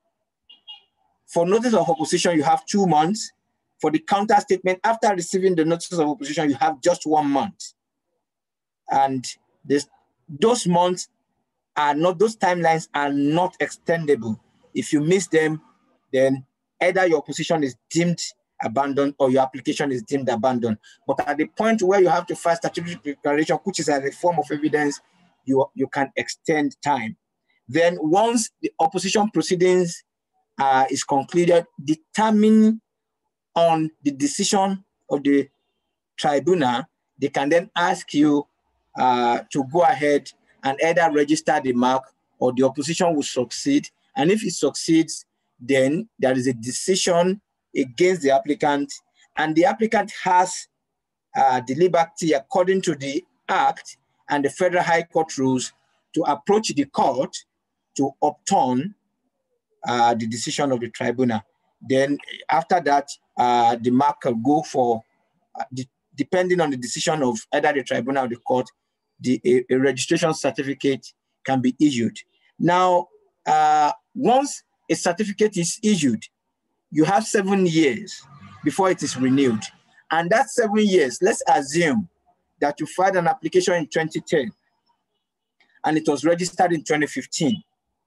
for notice of opposition, you have two months. For the counter statement, after receiving the notice of opposition, you have just one month. And this, those months are not, those timelines are not extendable. If you miss them, then either your opposition is deemed abandoned or your application is deemed abandoned. But at the point where you have to file statutory declaration, which is a form of evidence, you, you can extend time. Then once the opposition proceedings uh, is concluded, determine on the decision of the tribunal, they can then ask you uh, to go ahead and either register the mark, or the opposition will succeed. And if it succeeds, then there is a decision against the applicant, and the applicant has uh, the liberty, according to the Act and the Federal High Court rules, to approach the court to overturn uh, the decision of the tribunal. Then after that, uh, the mark will go for, uh, the, depending on the decision of either the tribunal or the court, the, a, a registration certificate can be issued. Now, uh, once a certificate is issued, you have seven years before it is renewed. And that seven years, let's assume that you filed an application in twenty ten and it was registered in twenty fifteen.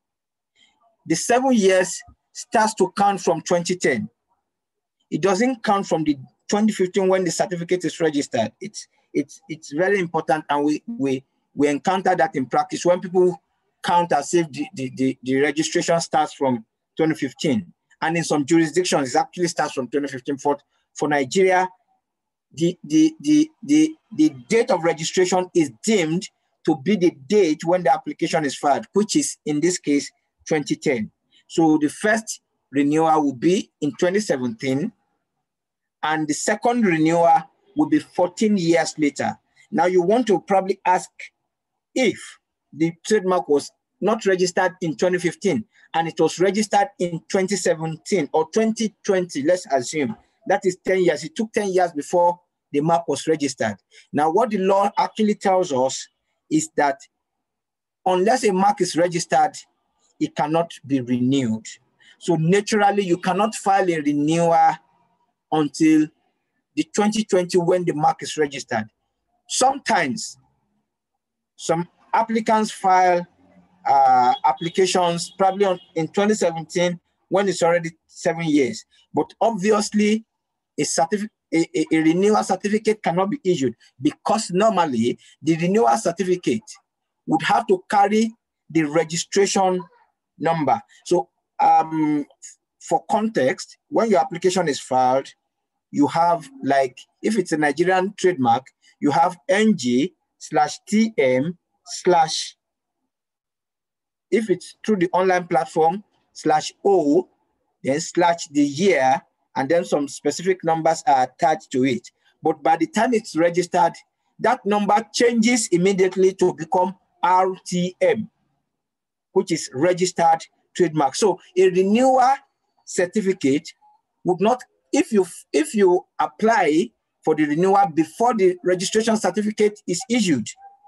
The seven years starts to count from twenty ten. It doesn't count from the twenty fifteen when the certificate is registered. It's, it's, it's very important, and we, we, we encounter that in practice when people count as if the, the, the, the registration starts from twenty fifteen. And in some jurisdictions, it actually starts from twenty fifteen. For, for Nigeria, the, the, the, the, the date of registration is deemed to be the date when the application is filed, which is, in this case, twenty ten. So the first renewal will be in twenty seventeen, and the second renewal will be fourteen years later. Now you want to probably ask if the trademark was not registered in twenty fifteen and it was registered in twenty seventeen or twenty twenty, let's assume. That is ten years. It took ten years before the mark was registered. Now, what the law actually tells us is that unless a mark is registered, it cannot be renewed. So naturally, you cannot file a renewal until the twenty twenty when the mark is registered. Sometimes, some applicants file uh, applications probably on, in twenty seventeen when it's already seven years. But obviously, a, certificate, a, a, a renewal certificate cannot be issued because normally the renewal certificate would have to carry the registration number. So um, for context, when your application is filed, you have, like, if it's a Nigerian trademark, you have N G slash T M slash, if it's through the online platform, slash O, then slash the year, and then some specific numbers are attached to it. But by the time it's registered, that number changes immediately to become R T M, which is registered trademark. So a renewal certificate would not, if you, if you apply for the renewal before the registration certificate is issued,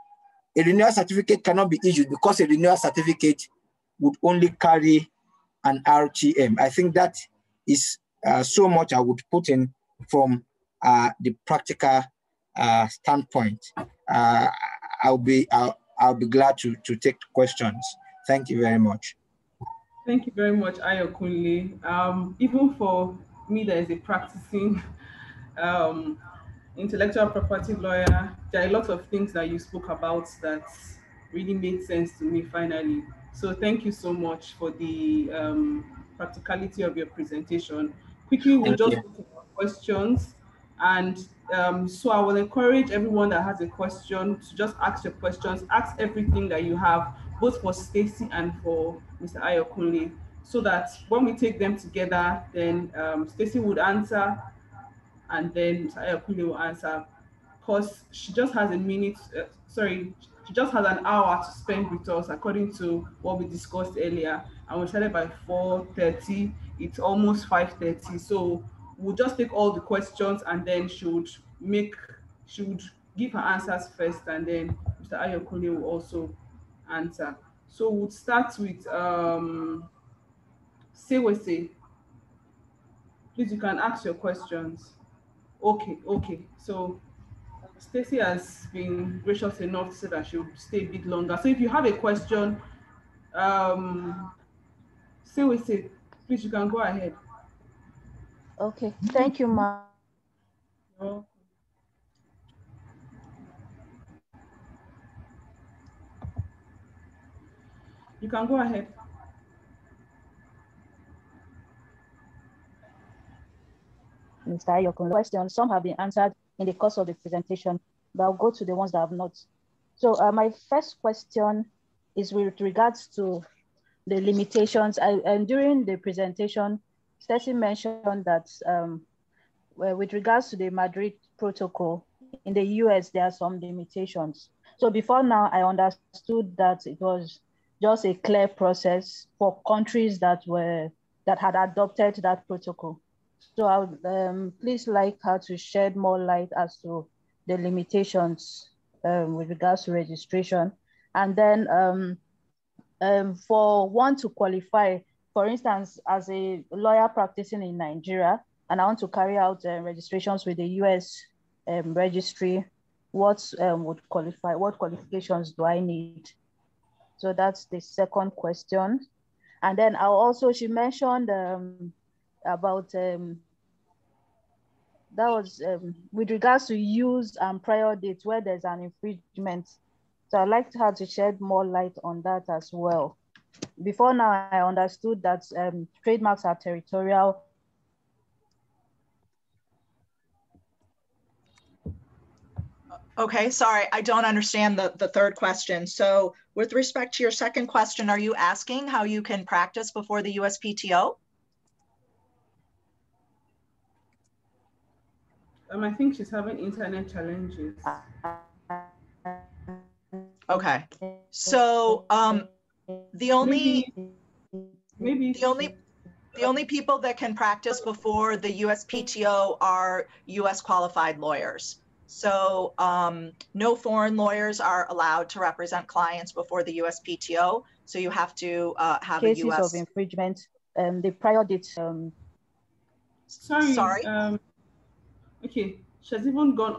a renewal certificate cannot be issued because a renewal certificate would only carry an R T M. I think that is uh, so much I would put in from uh, the practical uh, standpoint. Uh, I'll be I'll, I'll be glad to to take questions. Thank you very much. Thank you very much, Ayokunle. Um, even for me, that is a practicing um, intellectual property lawyer, there are a lot of things that you spoke about that really made sense to me finally. So thank you so much for the um, practicality of your presentation. Quickly, we'll just look at questions. And um, so I will encourage everyone that has a question to just ask your questions, ask everything that you have, both for Stacy and for Mister Ayokunle, so that when we take them together, then um, Stacy would answer, and then Mister Ayokunle will answer, because she just has a minute, uh, sorry, she just has an hour to spend with us according to what we discussed earlier, and we started by four thirty, it's almost five thirty, so we'll just take all the questions, and then she would make, she would give her answers first, and then Mister Ayokunle will also answer. So we'll start with um, Sewese. Please, you can ask your questions. Okay, okay. So Stacy has been gracious enough to say that she'll stay a bit longer. So if you have a question, um, Sewese, please, you can go ahead. Okay, thank you, Ma. Oh. You can go ahead. Mister Ayokunle, questions, some have been answered in the course of the presentation, but I'll go to the ones that have not. So uh, my first question is with regards to the limitations. I, and during the presentation, Stacy mentioned that um, well, with regards to the Madrid Protocol, in the U S, there are some limitations. So before now, I understood that it was just a clear process for countries that were that had adopted that protocol. So I would um, please like her to shed more light as to the limitations um, with regards to registration. And then um, um, for one to qualify, for instance, as a lawyer practicing in Nigeria, and I want to carry out uh, registrations with the U S um, registry, what um, would qualify, what qualifications do I need? So that's the second question. And then I also, she mentioned um, about, um, that was um, with regards to use and prior dates where there's an infringement. So I'd like her to shed more light on that as well. Before now, I understood that um, trademarks are territorial. Okay, sorry, I don't understand the, the third question. So with respect to your second question, are you asking how you can practice before the U S P T O? Um, I think she's having internet challenges. Okay, so um, the only, maybe, maybe the only, the only people that can practice before the U S P T O are U S qualified lawyers. So um, no foreign lawyers are allowed to represent clients before the U S P T O. So you have to uh, have cases a U S of infringement, um, the prior dates. Um... Sorry. Sorry. Um, okay, she has even gone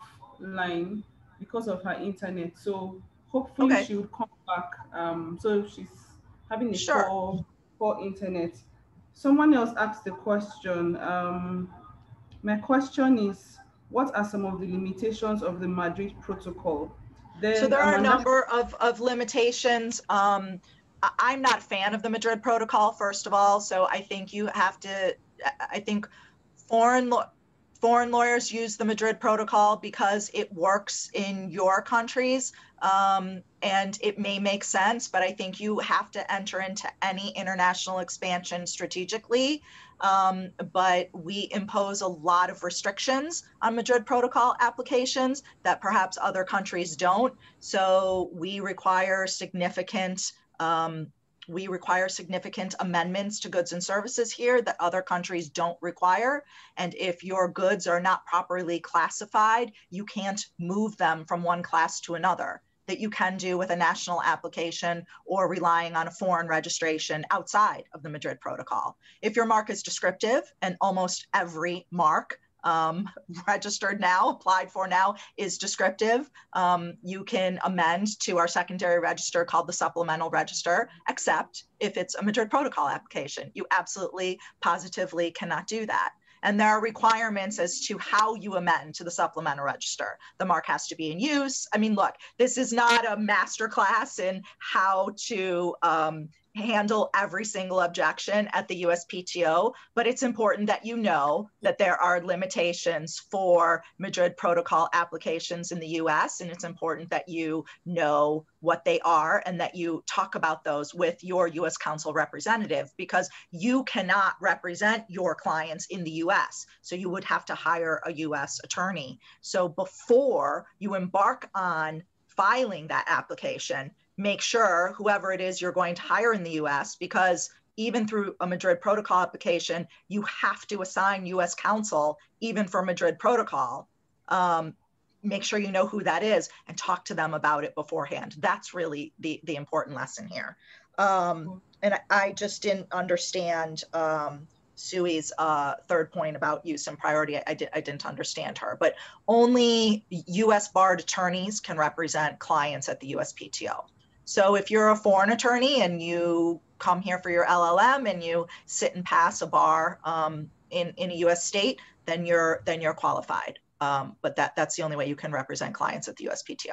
offline because of her internet. So hopefully Okay. she will come back. Um, so she's having a Sure. poor, poor internet. Someone else asked the question. Um, my question is, what are some of the limitations of the Madrid Protocol? Then, so there are um, a number of, of limitations. Um, I'm not a fan of the Madrid Protocol, first of all. So I think you have to, I think foreign foreign lawyers use the Madrid Protocol because it works in your countries, um, and it may make sense, but I think you have to enter into any international expansion strategically. Um, but we impose a lot of restrictions on Madrid Protocol applications that perhaps other countries don't. So we require significant um, we require significant amendments to goods and services here that other countries don't require. And if your goods are not properly classified, you can't move them from one class to another, that you can do with a national application or relying on a foreign registration outside of the Madrid Protocol. If your mark is descriptive, and almost every mark Um, registered now, applied for now, is descriptive, um, you can amend to our secondary register called the supplemental register, except if it's a Madrid Protocol application. You absolutely, positively cannot do that. And there are requirements as to how you amend to the supplemental register. The mark has to be in use. I mean, look, this is not a masterclass in how to um, handle every single objection at the U S P T O, but it's important that you know that there are limitations for Madrid Protocol applications in the U S, and it's important that you know what they are and that you talk about those with your U S counsel representative, because you cannot represent your clients in the U S, so you would have to hire a U S attorney. So before you embark on filing that application, make sure whoever it is you're going to hire in the U S, because even through a Madrid Protocol application, you have to assign U S counsel, even for Madrid Protocol. Um, make sure you know who that is and talk to them about it beforehand. That's really the, the important lesson here. Um, and I, I just didn't understand um, Sui's uh, third point about use and priority. I, I, did, I didn't understand her, but only U S barred attorneys can represent clients at the U S P T O. So if you're a foreign attorney and you come here for your L L M and you sit and pass a bar um, in, in a U S state, then you're then you're qualified. Um, but that, that's the only way you can represent clients at the U S P T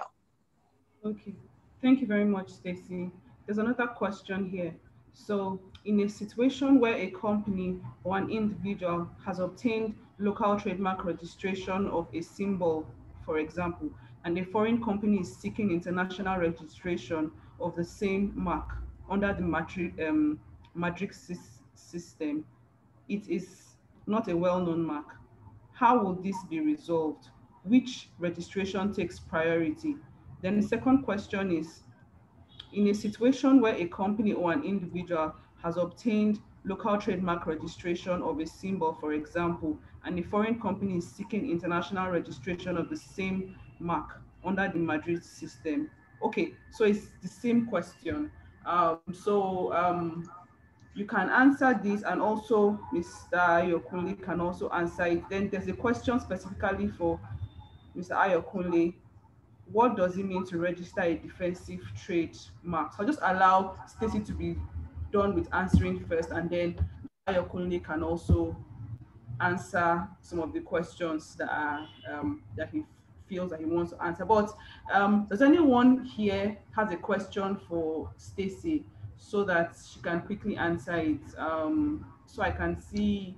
O. Okay, thank you very much, Stacey. There's another question here. So in a situation where a company or an individual has obtained local trademark registration of a symbol, for example, and a foreign company is seeking international registration of the same mark under the Madrid, um, Madrid system, it is not a well-known mark. how will this be resolved? Which registration takes priority? Then the second question is, in a situation where a company or an individual has obtained local trademark registration of a symbol, for example, and a foreign company is seeking international registration of the same mark under the Madrid system. Okay, so it's the same question. Um, so um, you can answer this, and also Mister Ayokunle can also answer it. Then there's a question specifically for Mister Ayokunle. What does it mean to register a defensive trademark? So I'll just allow Stacey to be done with answering first, and then Ayokunle can also answer some of the questions that are um, that he feels that he wants to answer. But um, does anyone here has a question for Stacey so that she can quickly answer it? Um, so I can see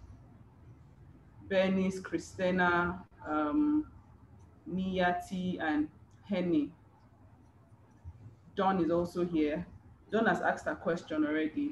Bernice, Christina, um, Niyati, and Henny. Don is also here. Don has asked a question already.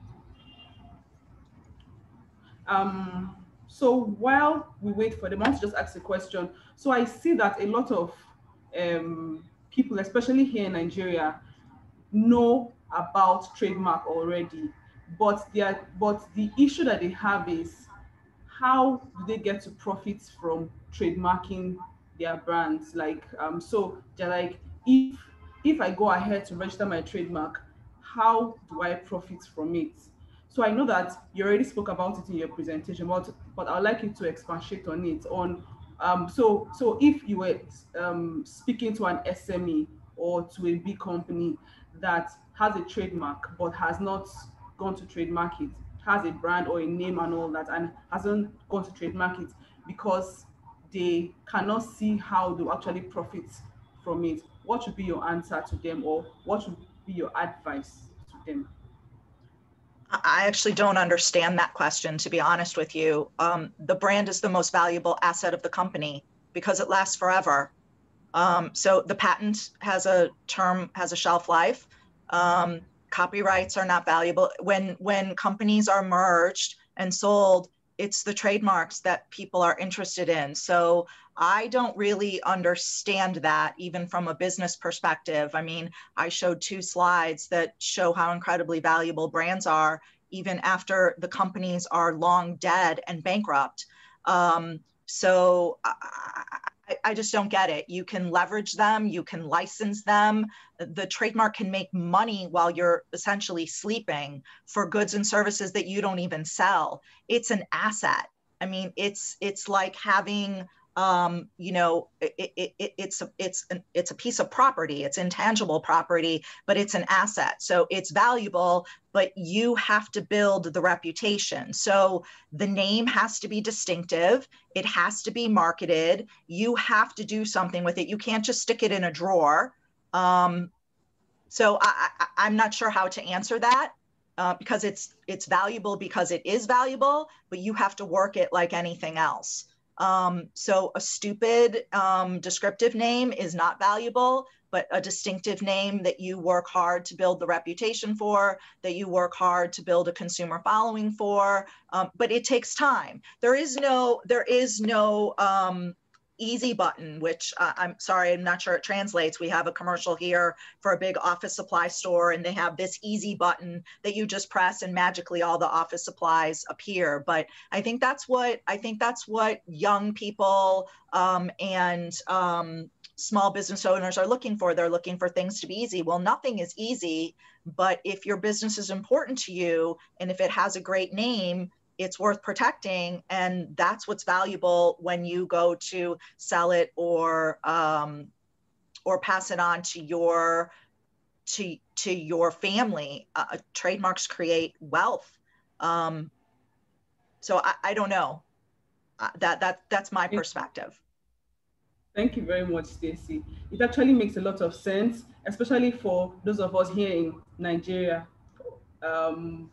Um, so while we wait for them, I want to just ask a question. So I see that a lot of um, people, especially here in Nigeria, know about trademark already, but they are, but the issue that they have is, how do they get to profit from trademarking their brands? Like, um, so they're like, if if I go ahead to register my trademark, how do I profit from it? So I know that you already spoke about it in your presentation, but but I'd like you to expatiate on it. On um, so so if you were um, speaking to an S M E or to a big company that has a trademark but has not gone to trademark it, has a brand or a name and all that, and hasn't gone to trademark it because they cannot see how to actually profit from it, what should be your answer to them, or what should be your advice to them? I actually don't understand that question, to be honest with you. Um, the brand is the most valuable asset of the company because it lasts forever. Um, so the patent has a term, has a shelf life. Um, copyrights are not valuable. When, when companies are merged and sold, it's the trademarks that people are interested in. So I don't really understand that, even from a business perspective. I mean, I showed two slides that show how incredibly valuable brands are, even after the companies are long dead and bankrupt. Um, so I, I just don't get it. You can leverage them, you can license them. The trademark can make money while you're essentially sleeping for goods and services that you don't even sell. It's an asset. I mean, it's it's like having, um, you know, it, it, it, it's a, it's an, it's a piece of property. It's intangible property, but it's an asset. So it's valuable, but you have to build the reputation. So the name has to be distinctive. It has to be marketed. You have to do something with it. You can't just stick it in a drawer. Um, so I, I, I'm not sure how to answer that. Uh, because it's it's valuable because it is valuable, but you have to work it like anything else. Um, so a stupid um, descriptive name is not valuable, but a distinctive name that you work hard to build the reputation for, that you work hard to build a consumer following for, um, but it takes time. There is no, there is no um, easy button, which uh, I'm sorry, I'm not sure it translates. We have a commercial here for a big office supply store, and they have this easy button that you just press and magically all the office supplies appear. But I think that's what, I think that's what young people um, and um, small business owners are looking for. They're looking for things to be easy. Well, nothing is easy, but if your business is important to you, and if it has a great name, it's worth protecting, and that's what's valuable when you go to sell it or um, or pass it on to your to to your family. Uh, trademarks create wealth. Um, so I, I don't know. Uh, that that that's my perspective. Thank you very much, Stacey. It actually makes a lot of sense, especially for those of us here in Nigeria. Um,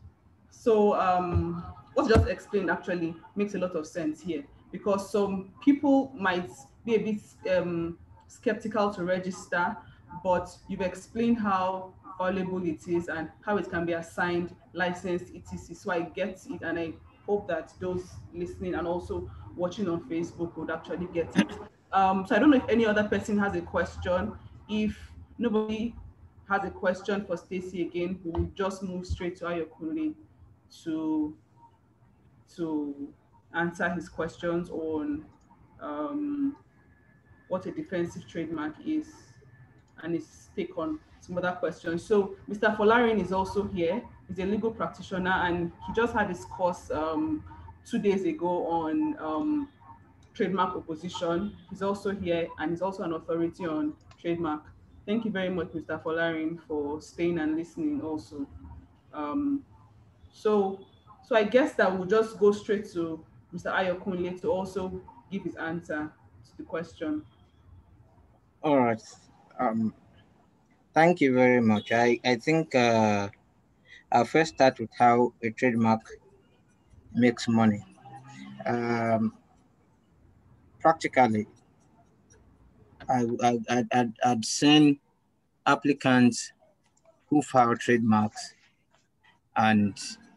so um, what you just explained actually makes a lot of sense here, because some people might be a bit um, skeptical to register, but you've explained how valuable it is and how it can be assigned, licensed, et cetera. So I get it, and I hope that those listening and also watching on Facebook would actually get it. Um, so I don't know if any other person has a question. If nobody has a question for Stacey again, we'll just move straight to Ayokunle to, to answer his questions on um, what a defensive trademark is and his take on some other questions. So Mister Folarin is also here. He's a legal practitioner and he just had his course um, two days ago on um, trademark opposition. He's also here and he's also an authority on trademark. Thank you very much, Mister Folarin, for staying and listening also. Um, so, so I guess that we'll just go straight to Mister Ayokunle to also give his answer to the question. All right. Um, thank you very much. I, I think uh, I'll first start with how a trademark makes money. Um, practically, I, I, I, I'd, I'd seen applicants who file trademarks and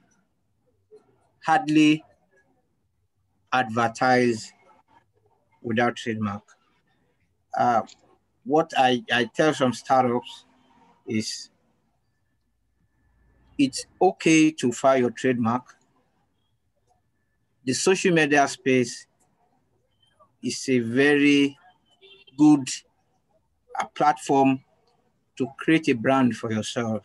hardly advertise without trademark. Uh, what I, I tell some startups is it's okay to file your trademark. The social media space is a very good uh, platform to create a brand for yourself.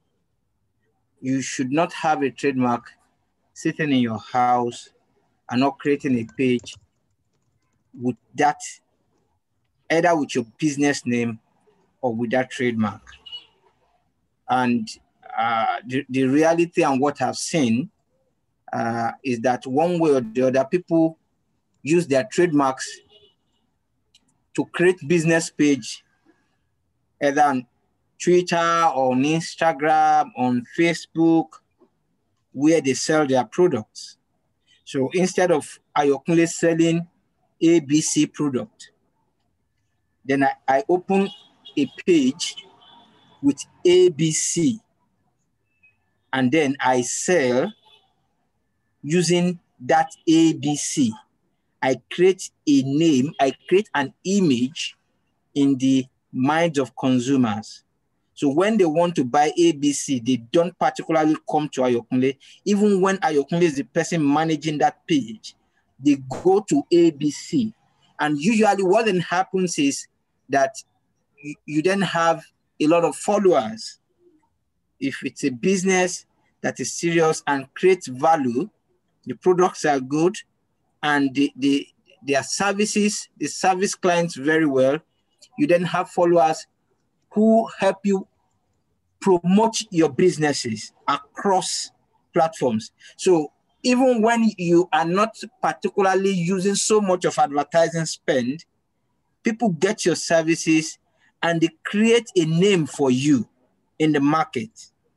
You should not have a trademark sitting in your house and not creating a page with that, either with your business name or with that trademark. And uh, the, the reality and what I've seen uh, is that one way or the other, people use their trademarks to create business page, either on Twitter, or on Instagram, on Facebook, where they sell their products. So instead of Ayokunle selling A B C product, then I, I open a page with A B C, and then I sell using that A B C. I create a name, I create an image in the minds of consumers. So when they want to buy A B C, they don't particularly come to Ayokunle. Even when Ayokunle is the person managing that page, they go to A B C. And usually what then happens is that you, you then have a lot of followers. If it's a business that is serious and creates value, the products are good, and the, the, their services, the service clients very well, you then have followers who help you promote your businesses across platforms. So even when you are not particularly using so much of advertising spend, people get your services and they create a name for you in the market.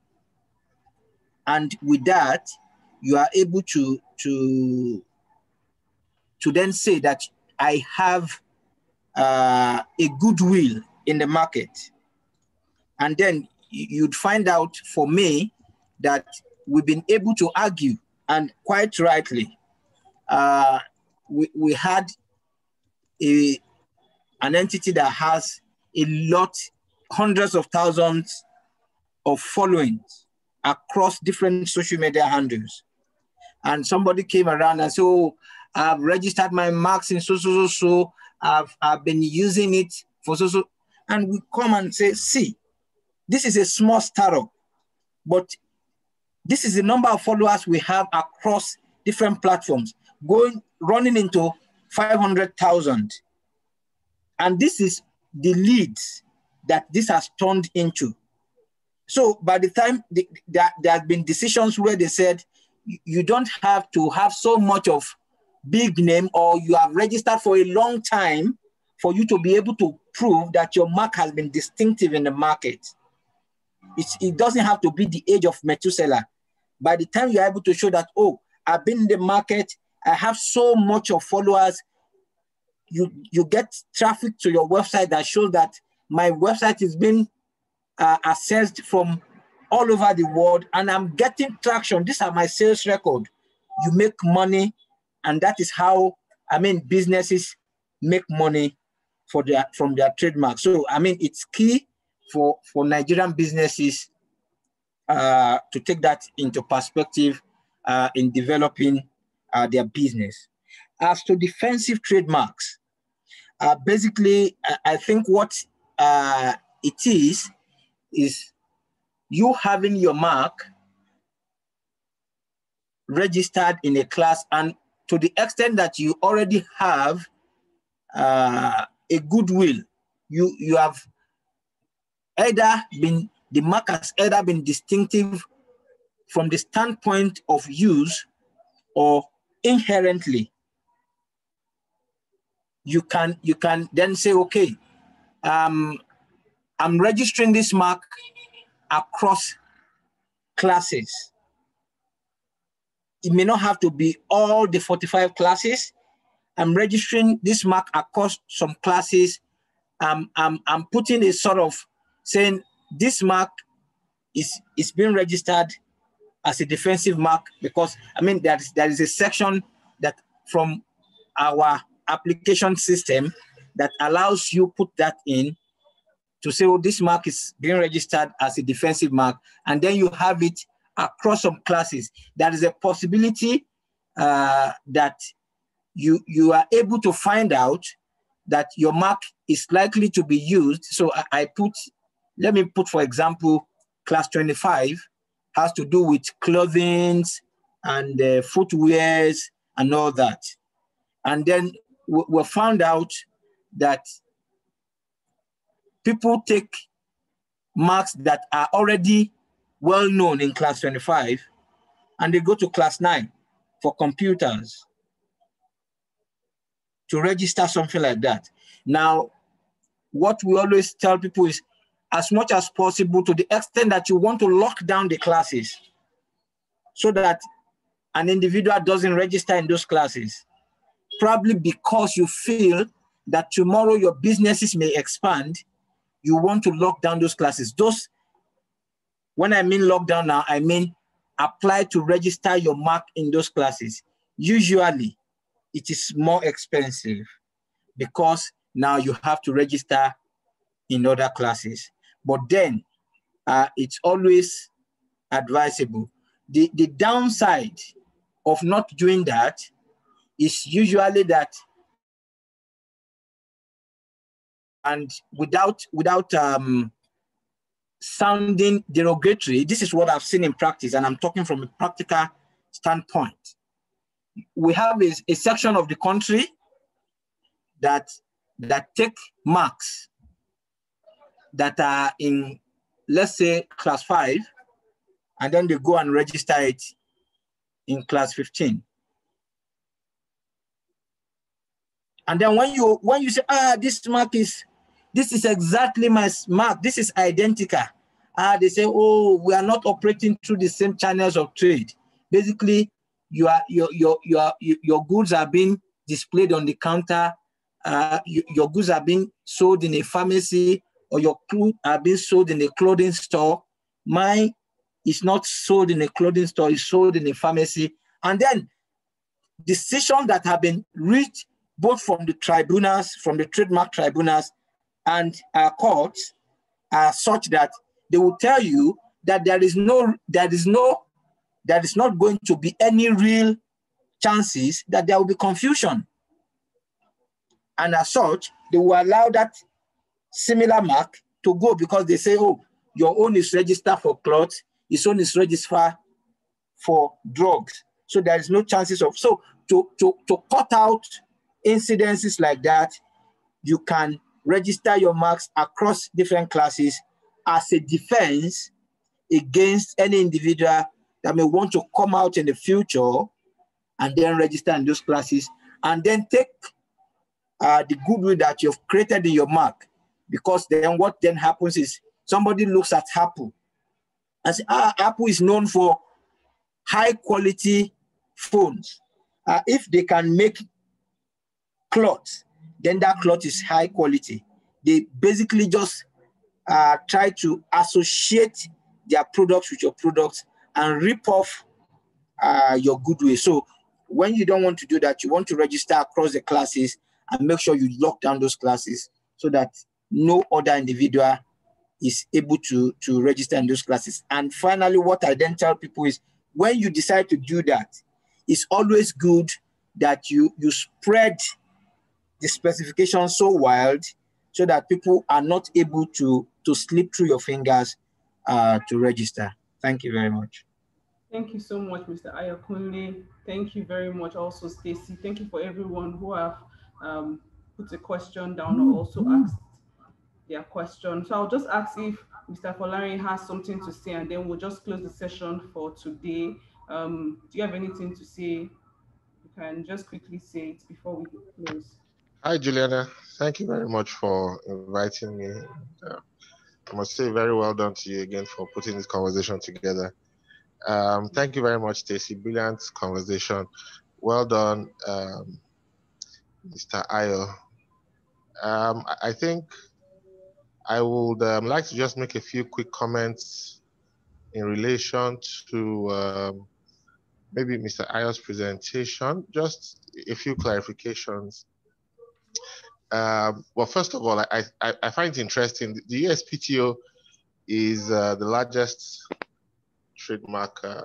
And with that, you are able to, to, to then say that I have uh, a goodwill in the market. And then you'd find out for me that we've been able to argue, and quite rightly, uh, we, we had a, an entity that has a lot, hundreds of thousands of followings across different social media handles. And somebody came around and said, oh, I've registered my marks in so, so, so, so, I've, I've been using it for so, so. And we come and say, see, this is a small startup, but this is the number of followers we have across different platforms, going running into five hundred thousand. And this is the leads that this has turned into. So by the time the, there, there have been decisions where they said, you don't have to have so much of big name, or you have registered for a long time for you to be able to prove that your mark has been distinctive in the market. It's, it doesn't have to be the age of Methuselah. By the time you're able to show that, oh, I've been in the market, I have so much of followers, you, you get traffic to your website that shows that my website is being uh, accessed from all over the world, and I'm getting traction. These are my sales record. You make money, and that is how I mean, businesses make money for their, from their trademark. So, I mean, it's key for, for Nigerian businesses uh, to take that into perspective uh, in developing uh, their business. As to defensive trademarks, uh, basically, I think what uh, it is, is you having your mark registered in a class, and to the extent that you already have uh, a goodwill, you, you have either been, the mark has either been distinctive from the standpoint of use or inherently. You can, you can then say, okay, um, I'm registering this mark across classes. It may not have to be all the forty-five classes. I'm registering this mark across some classes. Um, I'm, I'm putting a sort of saying this mark is, is being registered as a defensive mark because, I mean, there is, there is a section that from our application system that allows you put that in to say, oh, this mark is being registered as a defensive mark, and then you have it across some classes. There is a possibility uh, that you, you are able to find out that your mark is likely to be used. So I, I put, let me put, for example, class twenty-five has to do with clothing and uh, footwears and all that. And then we, we found out that people take marks that are already well known in class twenty-five and they go to class nine for computers to register something like that. Now, what we always tell people is, as much as possible, to the extent that you want to lock down the classes so that an individual doesn't register in those classes, probably because you feel that tomorrow your businesses may expand, you want to lock down those classes. Those, when I mean lockdown now, I mean apply to register your mark in those classes. Usually, it is more expensive because now you have to register in other classes. But then uh, it's always advisable. The, the downside of not doing that is usually that, and without, without um, sounding derogatory, this is what I've seen in practice, and I'm talking from a practical standpoint. We have a, a section of the country that, that take marks that are in, let's say, class five, and then they go and register it in class fifteen. And then when you, when you say, ah, this mark is, this is exactly my mark, this is identical. Ah, they say, oh, we are not operating through the same channels of trade. Basically, you are, your, your, your, your goods are being displayed on the counter, uh, you, your goods are being sold in a pharmacy, or your clothes are being sold in a clothing store. Mine is not sold in a clothing store, it's sold in a pharmacy. And then decisions that have been reached both from the tribunals, from the trademark tribunals and our courts are such that they will tell you that there is no, there is no, there is not going to be any real chances that there will be confusion. And as such, they will allow that similar mark to go because they say, oh, your own is registered for clothes, his own is registered for drugs. So there is no chances of, so to, to, to cut out incidences like that, you can register your marks across different classes as a defense against any individual that may want to come out in the future and then register in those classes and then take uh, the goodwill that you've created in your mark. Because then what then happens is somebody looks at Apple and says, ah, Apple is known for high quality phones. Uh, if they can make cloth, then that cloth is high quality. They basically just uh, try to associate their products with your products and rip off uh, your goodwill. So when you don't want to do that, you want to register across the classes and make sure you lock down those classes so that no other individual is able to, to register in those classes. And finally, what I then tell people is when you decide to do that, it's always good that you, you spread the specifications so wide so that people are not able to, to slip through your fingers uh, to register. Thank you very much. Thank you so much, Mister Ayakunle. Thank you very much also, Stacy. Thank you for everyone who have um, put a question down or also asked their question. So I'll just ask if Mister Folari has something to say, and then we'll just close the session for today. Um, do you have anything to say? You can just quickly say it before we close. Hi, Juliana. Thank you very much for inviting me. Uh, I must say very well done to you again for putting this conversation together. Um, thank you very much, Stacey. Brilliant conversation. Well done, um, Mister Ayo. Um, I think I would um, like to just make a few quick comments in relation to um, maybe Mister Ayo's presentation, just a few clarifications. Um, well, first of all, I, I, I find it interesting. The U S P T O is uh, the largest trademark uh,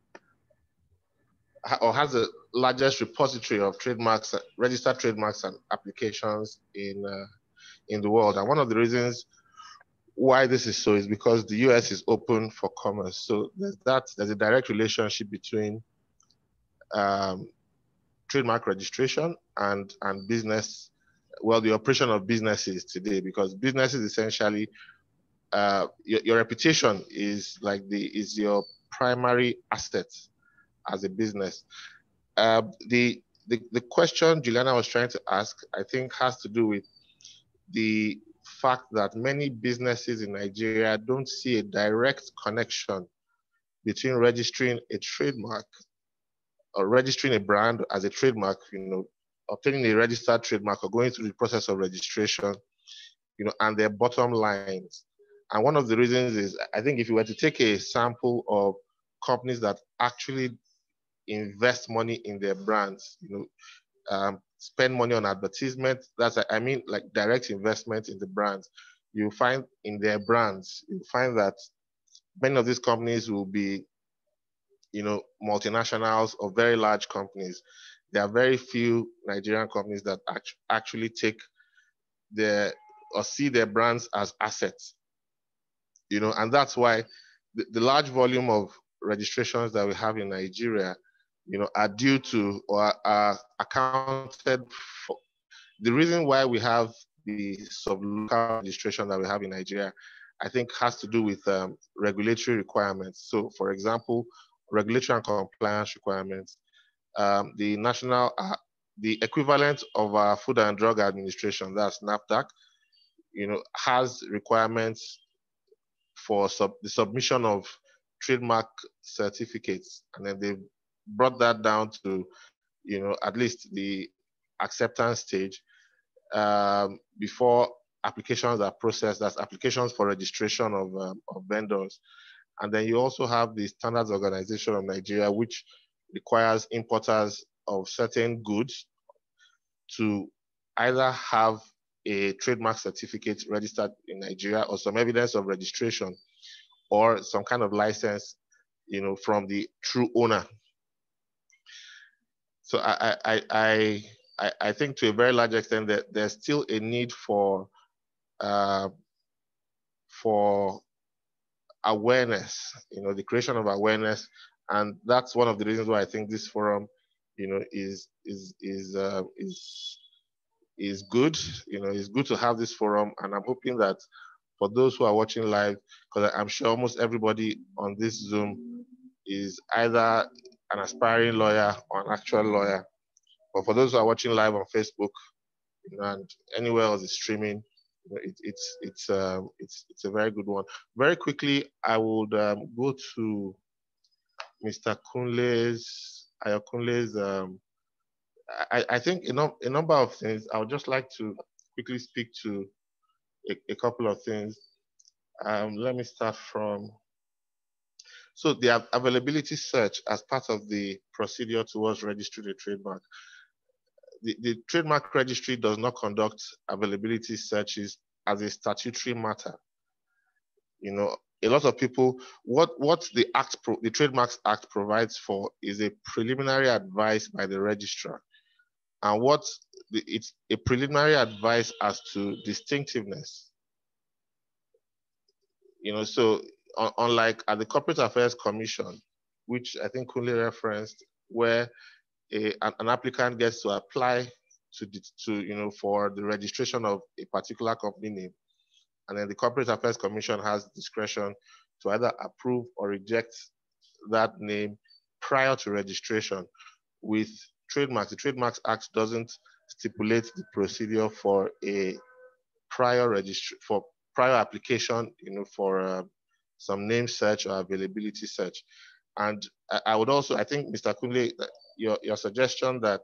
or has the largest repository of trademarks, registered trademarks and applications in uh, in the world. And one of the reasons why this is so is because the U S is open for commerce. So there's that, there's a direct relationship between um, trademark registration and, and business, well, the operation of businesses today, because businesses essentially, uh, your, your reputation is like the, is your primary asset as a business. Uh, the, the, the question Juliana was trying to ask, I think has to do with the fact that many businesses in Nigeria don't see a direct connection between registering a trademark or registering a brand as a trademark, you know, obtaining a registered trademark or going through the process of registration, you know, and their bottom lines. And one of the reasons is, I think if you were to take a sample of companies that actually invest money in their brands, you know, um, spend money on advertisement, that's, I mean, like direct investment in the brands, you find in their brands, you find that many of these companies will be, you know, multinationals or very large companies. There are very few Nigerian companies that act actually take their, or see their brands as assets, you know, and that's why the, the large volume of registrations that we have in Nigeria, you know, are due to or are accounted for. The reason why we have the sub-local registration that we have in Nigeria, I think has to do with um, regulatory requirements. So for example, regulatory and compliance requirements. Um, the national, uh, the equivalent of our Food and Drug Administration, that's NAFDAC, you know, has requirements for sub the submission of trademark certificates, and then they've brought that down to, you know, at least the acceptance stage um, before applications are processed. That's applications for registration of, um, of vendors. And then you also have the Standards Organization of Nigeria, which requires importers of certain goods to either have a trademark certificate registered in Nigeria or some evidence of registration or some kind of license, you know, from the true owner. So I, I, I, I, I think to a very large extent that there's still a need for, uh, for awareness, you know, the creation of awareness. And that's one of the reasons why I think this forum, you know, is, is, is, uh, is, is good. You know, it's good to have this forum. And I'm hoping that for those who are watching live, because I'm sure almost everybody on this Zoom is either an aspiring lawyer or an actual lawyer. But for those who are watching live on Facebook, you know, and anywhere else is streaming, you know, it, it's it's um, it's it's a very good one. Very quickly, I would um, go to Mister Kunle's Ayokunle's. Um, I, I think a, num a number of things. I would just like to quickly speak to a, a couple of things. Um, let me start from. So the availability search as part of the procedure towards registering a trademark. The, the trademark registry does not conduct availability searches as a statutory matter. You know, a lot of people, what, what the Act, Pro, the Trademarks Act provides for is a preliminary advice by the registrar. And what the, it's a preliminary advice as to distinctiveness. You know, so unlike at the Corporate Affairs Commission, which I think Kunle referenced, where a, an applicant gets to apply to, to, you know, for the registration of a particular company name, and then the Corporate Affairs Commission has discretion to either approve or reject that name prior to registration. With trademarks, the Trademarks Act doesn't stipulate the procedure for a prior registration, for prior application, you know, for uh, some name search or availability search. And I, I would also, I think, Mister Kunle, your, your suggestion that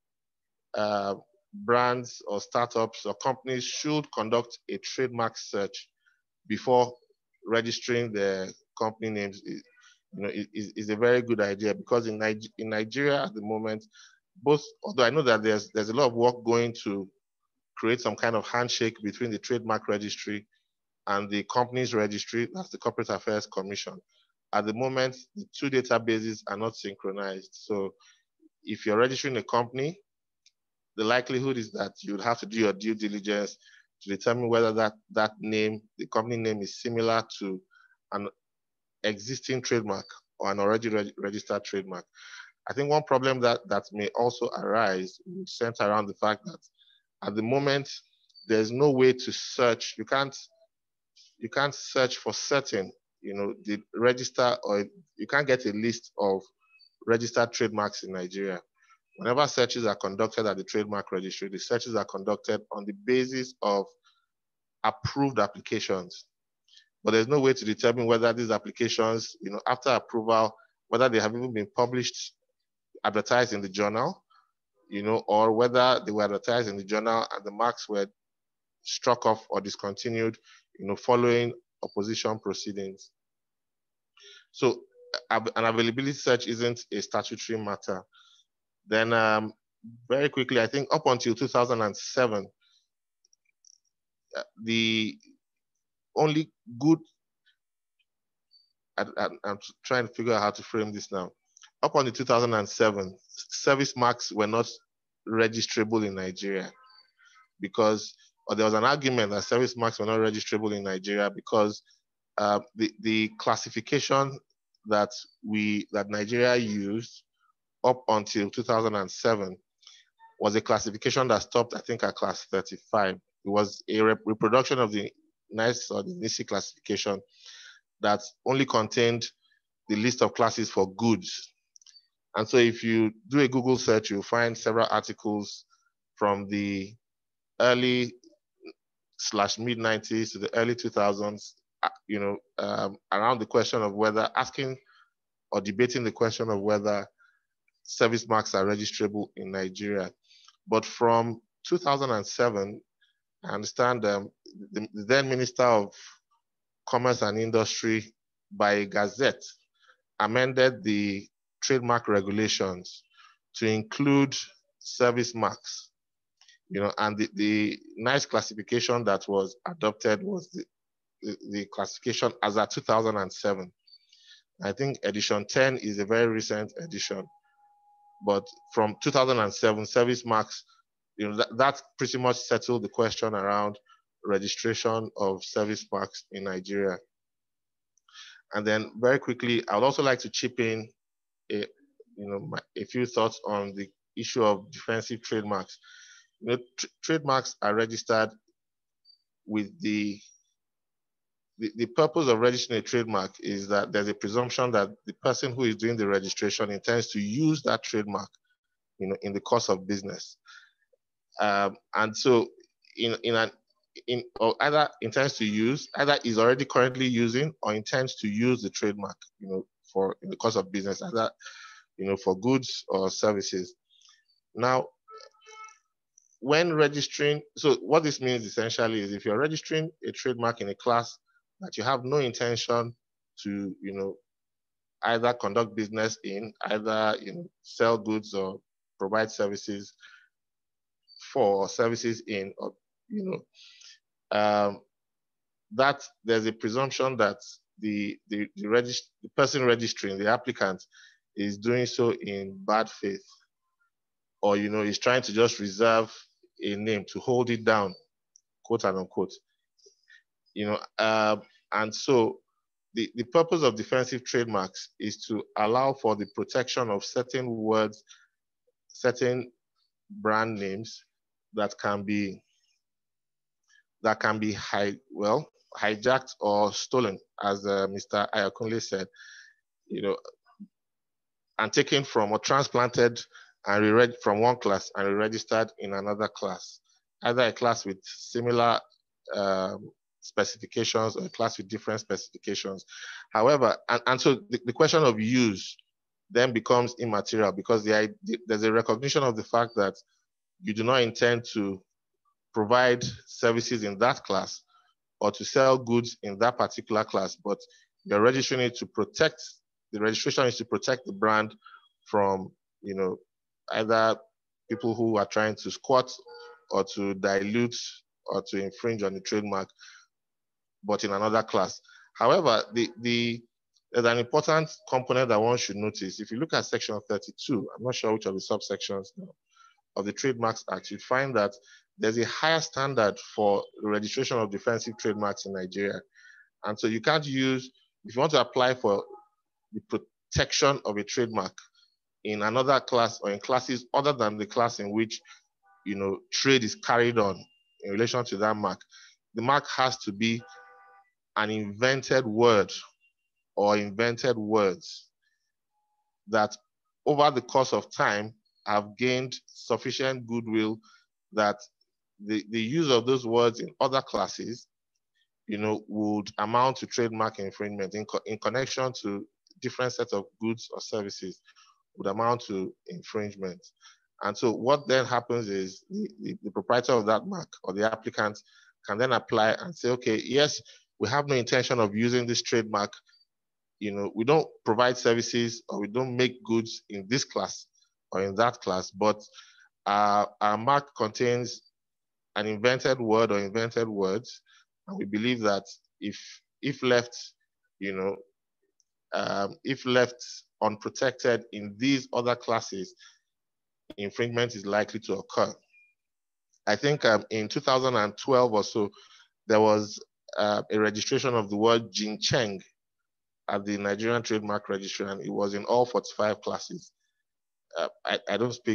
uh, brands or startups or companies should conduct a trademark search before registering their company names, is, you know, is, is a very good idea, because in, Niger in Nigeria at the moment, both, although I know that there's, there's a lot of work going to create some kind of handshake between the trademark registry and the company's registry, that's the Corporate Affairs Commission. At the moment, the two databases are not synchronized. So if you're registering a company, the likelihood is that you'd have to do your due diligence to determine whether that, that name, the company name, is similar to an existing trademark or an already reg registered trademark. I think one problem that, that may also arise would center around the fact that at the moment, there's no way to search. You can't, you can't search for certain, you know, the register, or you can't get a list of registered trademarks in Nigeria. Whenever searches are conducted at the trademark registry, the searches are conducted on the basis of approved applications. But there's no way to determine whether these applications, you know, after approval, whether they have even been published, advertised in the journal, you know, or whether they were advertised in the journal and the marks were struck off or discontinued, you know, following opposition proceedings. So an availability search isn't a statutory matter. Then um, very quickly, I think up until two thousand seven, the only good, I, I, I'm trying to figure out how to frame this now. Up until two thousand seven, service marks were not registrable in Nigeria because, or there was an argument that service marks were not registrable in Nigeria because uh, the, the classification that we, that Nigeria used up until two thousand seven was a classification that stopped, I think, at class thirty-five. It was a rep reproduction of the NICE or the NISI classification that only contained the list of classes for goods. And so if you do a Google search, you'll find several articles from the early slash mid nineties to the early two thousands, you know, um, around the question of whether, asking or debating the question of whether service marks are registrable in Nigeria. But from two thousand seven, I understand um, the, the then Minister of Commerce and Industry, by Gazette, amended the trademark regulations to include service marks, you know, and the, the NICE classification that was adopted was the, the, the classification as at two thousand seven. I think edition ten is a very recent edition. But from two thousand seven, service marks, you know, that, that pretty much settled the question around registration of service marks in Nigeria. And then very quickly, I would also like to chip in a, you know, my, a few thoughts on the issue of defensive trademarks. You know, tr trademarks are registered with the, the, the purpose of registering a trademark is that there's a presumption that the person who is doing the registration intends to use that trademark, you know, in the course of business. Um, and so in, in an, in, or either intends to use, either is already currently using or intends to use the trademark, you know, for in the course of business, either, you know, for goods or services. Now, when registering, so what this means essentially is if you're registering a trademark in a class that you have no intention to, you know, either conduct business in, either you know, sell goods or provide services for, services in, or you know, um, that there's a presumption that the the the, regist the person registering, the applicant, is doing so in bad faith, or you know, is trying to just reserve a name to hold it down, quote and unquote. You know, uh, and so the, the purpose of defensive trademarks is to allow for the protection of certain words, certain brand names that can be that can be high, well, hijacked or stolen, as uh, Mister Ayakunle said, you know, and taken from or transplanted and re-read from one class and re-registered in another class, either a class with similar um, specifications or a class with different specifications. However, and, and so the, the question of use then becomes immaterial, because the, there's a recognition of the fact that you do not intend to provide services in that class or to sell goods in that particular class, but you're registering it to protect, the registration is to protect the brand from, you know, either people who are trying to squat or to dilute or to infringe on the trademark, but in another class. However, the, the, there's an important component that one should notice. If you look at section thirty-two, I'm not sure which of the subsections of the Trademarks Act, you'd find that there's a higher standard for the registration of defensive trademarks in Nigeria. And so you can't use, if you want to apply for the protection of a trademark in another class or in classes other than the class in which, you know, trade is carried on in relation to that mark, the mark has to be an invented word or invented words that over the course of time have gained sufficient goodwill that the, the use of those words in other classes, you know, would amount to trademark infringement in, co in connection to different sets of goods or services would amount to infringement. And so what then happens is the, the, the proprietor of that mark or the applicant can then apply and say, okay, yes, we have no intention of using this trademark. You know, we don't provide services or we don't make goods in this class or in that class, but uh, our mark contains an invented word or invented words. And we believe that if, if left, you know, um, if left unprotected in these other classes, infringement is likely to occur. I think um, in two thousand twelve or so, there was uh, a registration of the word Jincheng at the Nigerian Trademark Registry, and it was in all forty-five classes. Uh, I, I don't speak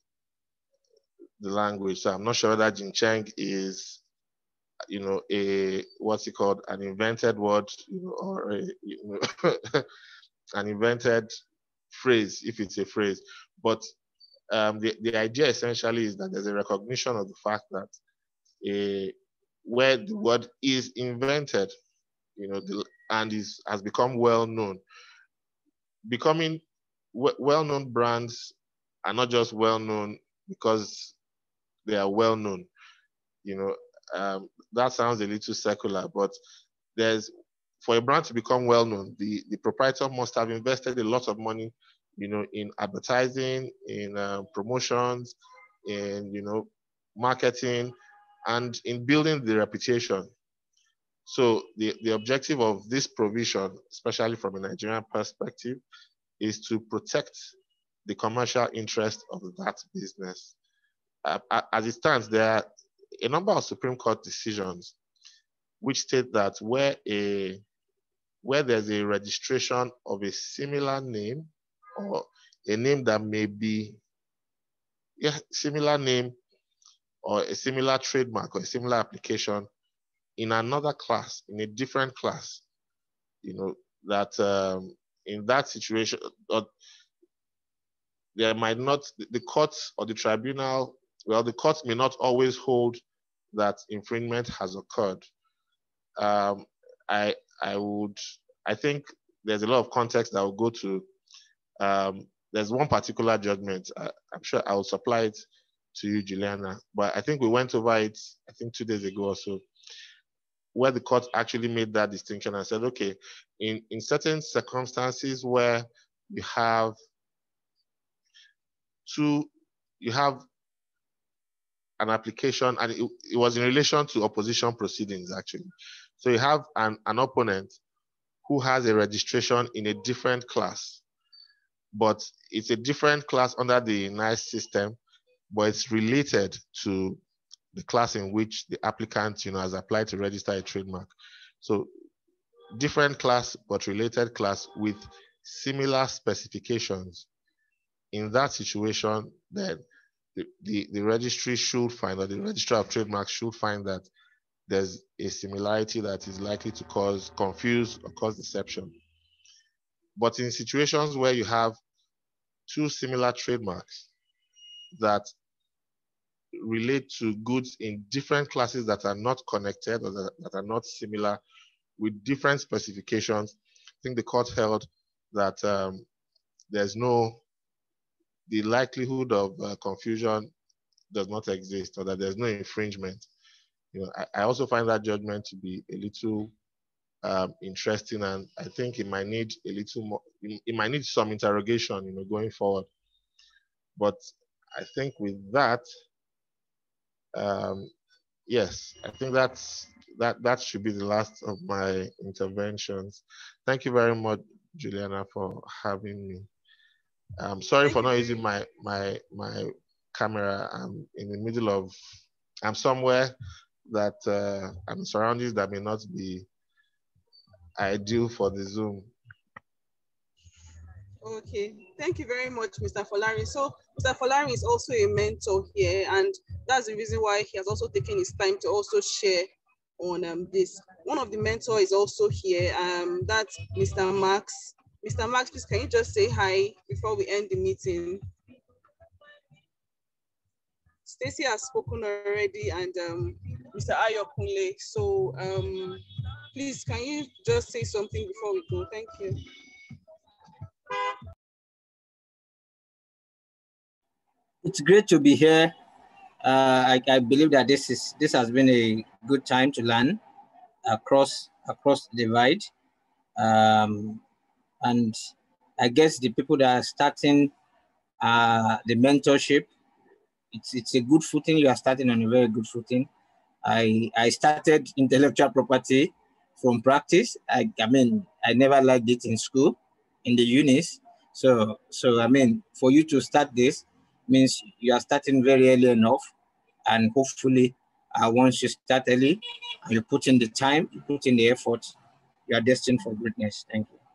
the language, so I'm not sure whether Jincheng is, you know, a, what's it called, an invented word, you know, or a, you know, an invented phrase, if it's a phrase. But um, the, the idea essentially is that there's a recognition of the fact that a, where the word is invented, you know, the, and is, has become well known. Becoming well-known brands are not just well known because they are well known. You know, um, that sounds a little secular, but there's, for a brand to become well known, the, the proprietor must have invested a lot of money, you know, in advertising, in uh, promotions, in, you know, marketing, and in building the reputation. So the, the objective of this provision, especially from a Nigerian perspective, is to protect the commercial interest of that business. Uh, as it stands, there are a number of Supreme Court decisions which state that where a where there's a registration of a similar name or a name that may be yeah, similar name or a similar trademark or a similar application in another class, in a different class, you know, that um, in that situation, or there might not, the court or the tribunal, well, the court may not always hold that infringement has occurred. Um, I, I would, I think there's a lot of context that will go to, um, there's one particular judgment, I, I'm sure I will supply it to you, Juliana, but I think we went over it, I think two days ago or so, where the court actually made that distinction and said, okay, in, in certain circumstances where you have two, you have an application, and it, it was in relation to opposition proceedings, actually. So you have an, an opponent who has a registration in a different class, but it's a different class under the NICE system, but it's related to the class in which the applicant, you know, has applied to register a trademark. So different class, but related class with similar specifications. In that situation, then the, the, the registry should find, or the registrar of trademarks should find that there's a similarity that is likely to cause confuse or cause deception. But in situations where you have two similar trademarks that relate to goods in different classes that are not connected or that, that are not similar with different specifications, I think the court held that um, there's no, the likelihood of uh, confusion does not exist, or that there's no infringement. You know, I, I also find that judgment to be a little um, interesting, and I think it might need a little more, it might need some interrogation, you know, going forward. But I think with that, Um, yes, I think that's that that should be the last of my interventions. Thank you very much, Juliana, for having me. I'm sorry Thank for you. not using my my my camera. I'm in the middle of, I'm somewhere that uh, I'm surroundings that may not be ideal for the Zoom. Okay, thank you very much, Mister Folari. So Mister Folari is also a mentor here, and that's the reason why he has also taken his time to also share on um, this. One of the mentors is also here, um, that's Mister Max. Mister Max, please can you just say hi before we end the meeting? Stacy has spoken already, and um, Mister Ayokunle. So um, please, can you just say something before we go? Thank you. It's great to be here. Uh, I, I believe that this is this has been a good time to learn across across the divide, um, and I guess the people that are starting uh, the mentorship, it's it's a good footing. You are starting on a very good footing. I I started intellectual property from practice. I I mean I never liked it in school, in the unis. So so I mean for you to start this means you are starting very early enough, and hopefully uh, once you start early and you put in the time, you put in the effort, you are destined for greatness. Thank you.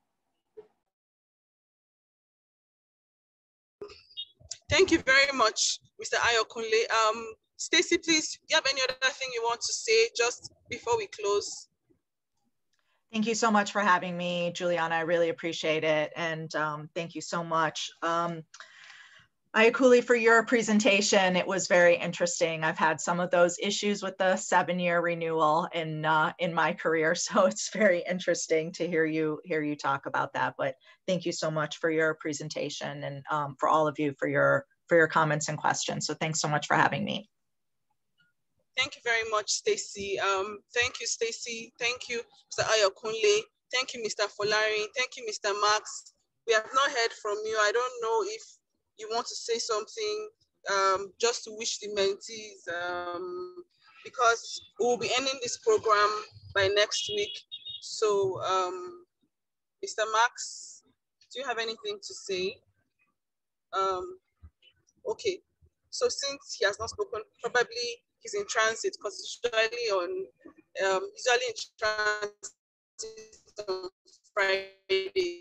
Thank you very much, Mister Ayokunle. Um, Stacy, please, do you have any other thing you want to say just before we close? Thank you so much for having me, Juliana. I really appreciate it. And um, thank you so much. Um, Ayakuli, for your presentation, it was very interesting. I've had some of those issues with the seven-year renewal in uh, in my career, so it's very interesting to hear you hear you talk about that. But thank you so much for your presentation, and um, for all of you for your for your comments and questions. So thanks so much for having me. Thank you very much, Stacy. Um, thank you, Stacy. Thank you, Mister Ayokunle. Thank you, Mister Folari. Thank you, Mister Max. We have not heard from you. I don't know if you want to say something, um, just to wish the mentees, um, because we'll be ending this program by next week. So, um, Mister Max, do you have anything to say? Um, okay, so since he has not spoken, probably he's in transit, because usually on, um, usually in transit on Friday.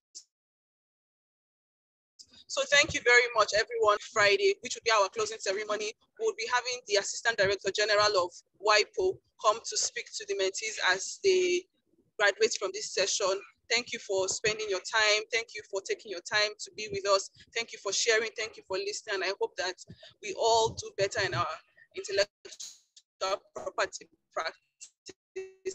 So thank you very much, everyone. Friday, which will be our closing ceremony, we'll be having the Assistant Director General of WIPO come to speak to the mentees as they graduate from this session. Thank you for spending your time. Thank you for taking your time to be with us. Thank you for sharing. Thank you for listening. I hope that we all do better in our intellectual property practice.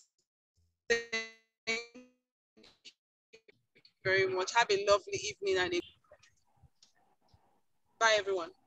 Thank you very much. Have a lovely evening and a bye, everyone.